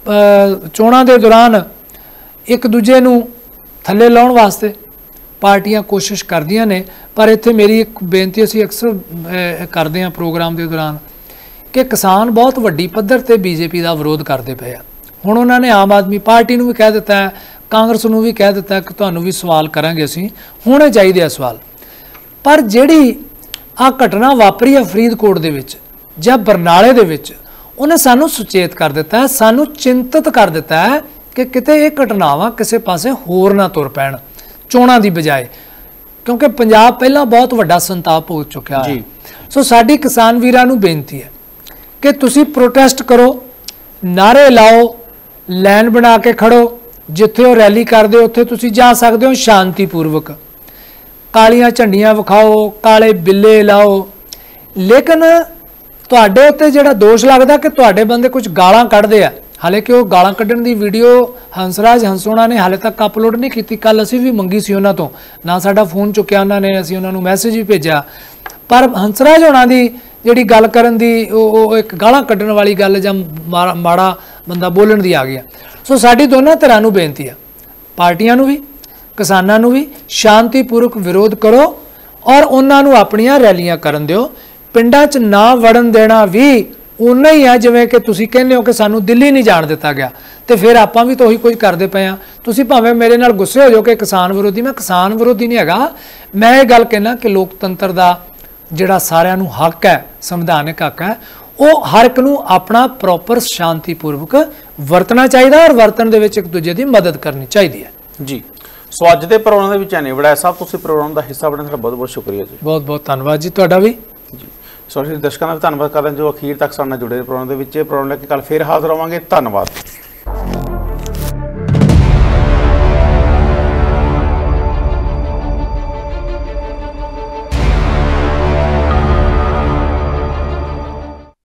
ਚੋਣਾਂ ਦੇ ਦੌਰਾਨ ਇੱਕ ਦੂਜੇ ਨੂੰ ਥੱਲੇ ਲਾਉਣ ਵਾਸਤੇ ਪਾਰਟੀਆਂ ਕੋਸ਼ਿਸ਼ ਕਰਦੀਆਂ ਨੇ। ਪਰ ਇੱਥੇ ਮੇਰੀ ਇੱਕ ਬੇਨਤੀ ਅਸੀਂ ਅਕਸਰ ਕਰਦੇ ਹਾਂ ਪ੍ਰੋਗਰਾਮ ਦੇ ਦੌਰਾਨ ਕਿ ਕਿਸਾਨ ਬਹੁਤ ਵੱਡੀ ਪੱਧਰ ਤੇ ਬੀਜੇਪੀ ਦਾ ਵਿਰੋਧ ਕਰਦੇ ਪਏ ਆ। ਹੁਣ ਉਹਨਾਂ ਨੇ ਆਮ ਆਦਮੀ ਪਾਰਟੀ ਨੂੰ ਵੀ ਕਹਿ ਦਿੱਤਾ ਹੈ, ਕਾਂਗਰਸ ਨੂੰ ਵੀ ਕਹਿ ਦਿੱਤਾ ਕਿ ਤੁਹਾਨੂੰ ਵੀ ਸਵਾਲ ਕਰਾਂਗੇ, ਅਸੀਂ ਹੋਣੇ ਚਾਹੀਦੇ ਆ ਸਵਾਲ। ਪਰ ਜਿਹੜੀ ਆ ਘਟਨਾ ਵਾਪਰੀ ਹੈ ਫਰੀਦਕੋਟ ਦੇ ਵਿੱਚ ਜਾਂ ਬਰਨਾਲੇ ਦੇ ਵਿੱਚ, ਉਹਨੇ ਸਾਨੂੰ ਸੁਚੇਤ ਕਰ ਦਿੱਤਾ ਹੈ, ਸਾਨੂੰ ਚਿੰਤਤ ਕਰ ਦਿੱਤਾ ਹੈ ਕਿ ਕਿਤੇ ਇਹ ਘਟਨਾਵਾਂ ਕਿਸੇ ਪਾਸੇ ਹੋਰ ਨਾ ਤੁਰ ਪੈਣ ਚੋਣਾਂ ਦੀ ਬਜਾਏ, ਕਿਉਂਕਿ ਪੰਜਾਬ ਪਹਿਲਾਂ ਬਹੁਤ ਵੱਡਾ ਸੰਤਾਪ ਹੋ ਚੁੱਕਿਆ ਹੈ। ਸੋ ਸਾਡੀ ਕਿਸਾਨ ਵੀਰਾਂ ਨੂੰ ਬੇਨਤੀ ਹੈ ਕਿ ਤੁਸੀਂ ਪ੍ਰੋਟੈਸਟ ਕਰੋ, ਨਾਰੇ ਲਾਓ, ਲਾਈਨ ਬਣਾ ਕੇ ਖੜੋ, ਜਿੱਥੇ ਉਹ ਰੈਲੀ ਕਰਦੇ ਉੱਥੇ ਤੁਸੀਂ ਜਾ ਸਕਦੇ ਹੋ ਸ਼ਾਂਤੀਪੂਰਵਕ, ਕਾਲੀਆਂ ਝੰਡੀਆਂ ਵਿਖਾਓ, ਕਾਲੇ ਬਿੱਲੇ ਲਾਓ। ਲੇਕਿਨ ਤੁਹਾਡੇ ਉੱਤੇ ਜਿਹੜਾ ਦੋਸ਼ ਲੱਗਦਾ ਕਿ ਤੁਹਾਡੇ ਬੰਦੇ ਕੁਝ ਗਾਲਾਂ ਕੱਢਦੇ ਆ, ਹਾਲਾਂਕਿ ਉਹ ਗਾਲਾਂ ਕੱਢਣ ਦੀ ਵੀਡੀਓ ਹੰਸਰਾਜ ਹੰਸੋਣਾ ਨੇ ਹਾਲੇ ਤੱਕ ਅਪਲੋਡ ਨਹੀਂ ਕੀਤੀ। ਕੱਲ ਅਸੀਂ ਵੀ ਮੰਗੀ ਸੀ ਉਹਨਾਂ ਤੋਂ, ਨਾ ਸਾਡਾ ਫੋਨ ਚੁੱਕਿਆ ਉਹਨਾਂ ਨੇ, ਅਸੀਂ ਉਹਨਾਂ ਨੂੰ ਮੈਸੇਜ ਵੀ ਭੇਜਿਆ। ਪਰ ਹੰਸਰਾਜ ਹੋਣਾ ਦੀ ਜਿਹੜੀ ਗੱਲ ਕਰਨ ਦੀ ਉਹ ਇੱਕ ਗਾਲਾਂ ਕੱਢਣ ਵਾਲੀ ਗੱਲ ਜਾਂ ਮਾੜਾ ਬੰਦਾ ਬੋਲਣ ਦੀ ਆ ਗਿਆ। ਸੋ ਸਾਡੀ ਦੋਨਾਂ ਧਿਰਾਂ ਨੂੰ ਬੇਨਤੀ ਆ, ਪਾਰਟੀਆਂ ਨੂੰ ਵੀ ਕਿਸਾਨਾਂ ਨੂੰ ਵੀ, ਸ਼ਾਂਤੀਪੂਰਵਕ ਵਿਰੋਧ ਕਰੋ ਔਰ ਉਹਨਾਂ ਨੂੰ ਆਪਣੀਆਂ ਰੈਲੀਆਂ ਕਰਨ ਦਿਓ। ਪਿੰਡਾਂ 'ਚ ਨਾ ਵੜਨ ਦੇਣਾ ਵੀ ਉਨਾ ਹੀ ਹੈ ਜਿਵੇਂ ਕਿ ਤੁਸੀਂ ਕਹਿੰਦੇ ਹੋ ਕਿ ਸਾਨੂੰ ਦਿੱਲੀ ਨਹੀਂ ਜਾਣ ਦਿੱਤਾ ਗਿਆ, ਤੇ ਫਿਰ ਆਪਾਂ ਵੀ ਤਾਂ ਉਹੀ ਕੁਝ ਕਰਦੇ ਪਏ ਆ। ਤੁਸੀਂ ਭਾਵੇਂ ਮੇਰੇ ਨਾਲ ਗੁੱਸੇ ਹੋ ਜਾਓ ਕਿ ਕਿਸਾਨ ਵਿਰੋਧੀ, ਮੈਂ ਕਿਸਾਨ ਵਿਰੋਧੀ ਨਹੀਂ ਹੈਗਾ। ਮੈਂ ਇਹ ਗੱਲ ਕਹਿਣਾ ਕਿ ਲੋਕਤੰਤਰ ਦਾ ਜਿਹੜਾ ਸਾਰਿਆਂ ਨੂੰ ਹੱਕ ਹੈ, ਸੰਵਿਧਾਨਕ ਹੱਕ ਹੈ, ਉਹ ਹਰ ਇੱਕ ਨੂੰ ਆਪਣਾ ਪ੍ਰੋਪਰ ਸ਼ਾਂਤੀਪੂਰਵਕ ਵਰਤਣਾ ਚਾਹੀਦਾ ਔਰ ਵਰਤਣ ਦੇ ਵਿੱਚ ਇੱਕ ਦੂਜੇ ਦੀ ਮਦਦ ਕਰਨੀ ਚਾਹੀਦੀ ਹੈ ਜੀ। ਸੋ ਅੱਜ ਦੇ ਪ੍ਰੋਗਰਾਮ ਦੇ ਵਿੱਚ ਐਨੇ ਵੜਾ ਸਾਹਿਬ ਤੁਸੀਂ ਪ੍ਰੋਗਰਾਮ ਦਾ ਹਿੱਸਾ ਬਣਨ ਦਾ ਬਹੁਤ ਬਹੁਤ ਸ਼ੁਕਰੀਆ ਜੀ। ਬਹੁਤ ਬਹੁਤ ਧੰਨਵਾਦ ਜੀ ਤੁਹਾਡਾ ਵੀ ਜੀ। ਸੋ ਅਸੀਂ ਦਰਸ਼ਕਾਂ ਦਾ ਵੀ ਧੰਨਵਾਦ ਕਰਦੇ ਹਾਂ ਜੋ ਅਖੀਰ ਤੱਕ ਸਾਡੇ ਨਾਲ ਜੁੜੇ ਪ੍ਰੋਗਰਾਮ ਦੇ ਵਿੱਚ। ਪ੍ਰੋਗਰਾਮ ਲੈ ਕੇ ਕੱਲ ਫੇਰ ਹਾਜ਼ਰ ਹੋਵਾਂਗੇ। ਧੰਨਵਾਦ।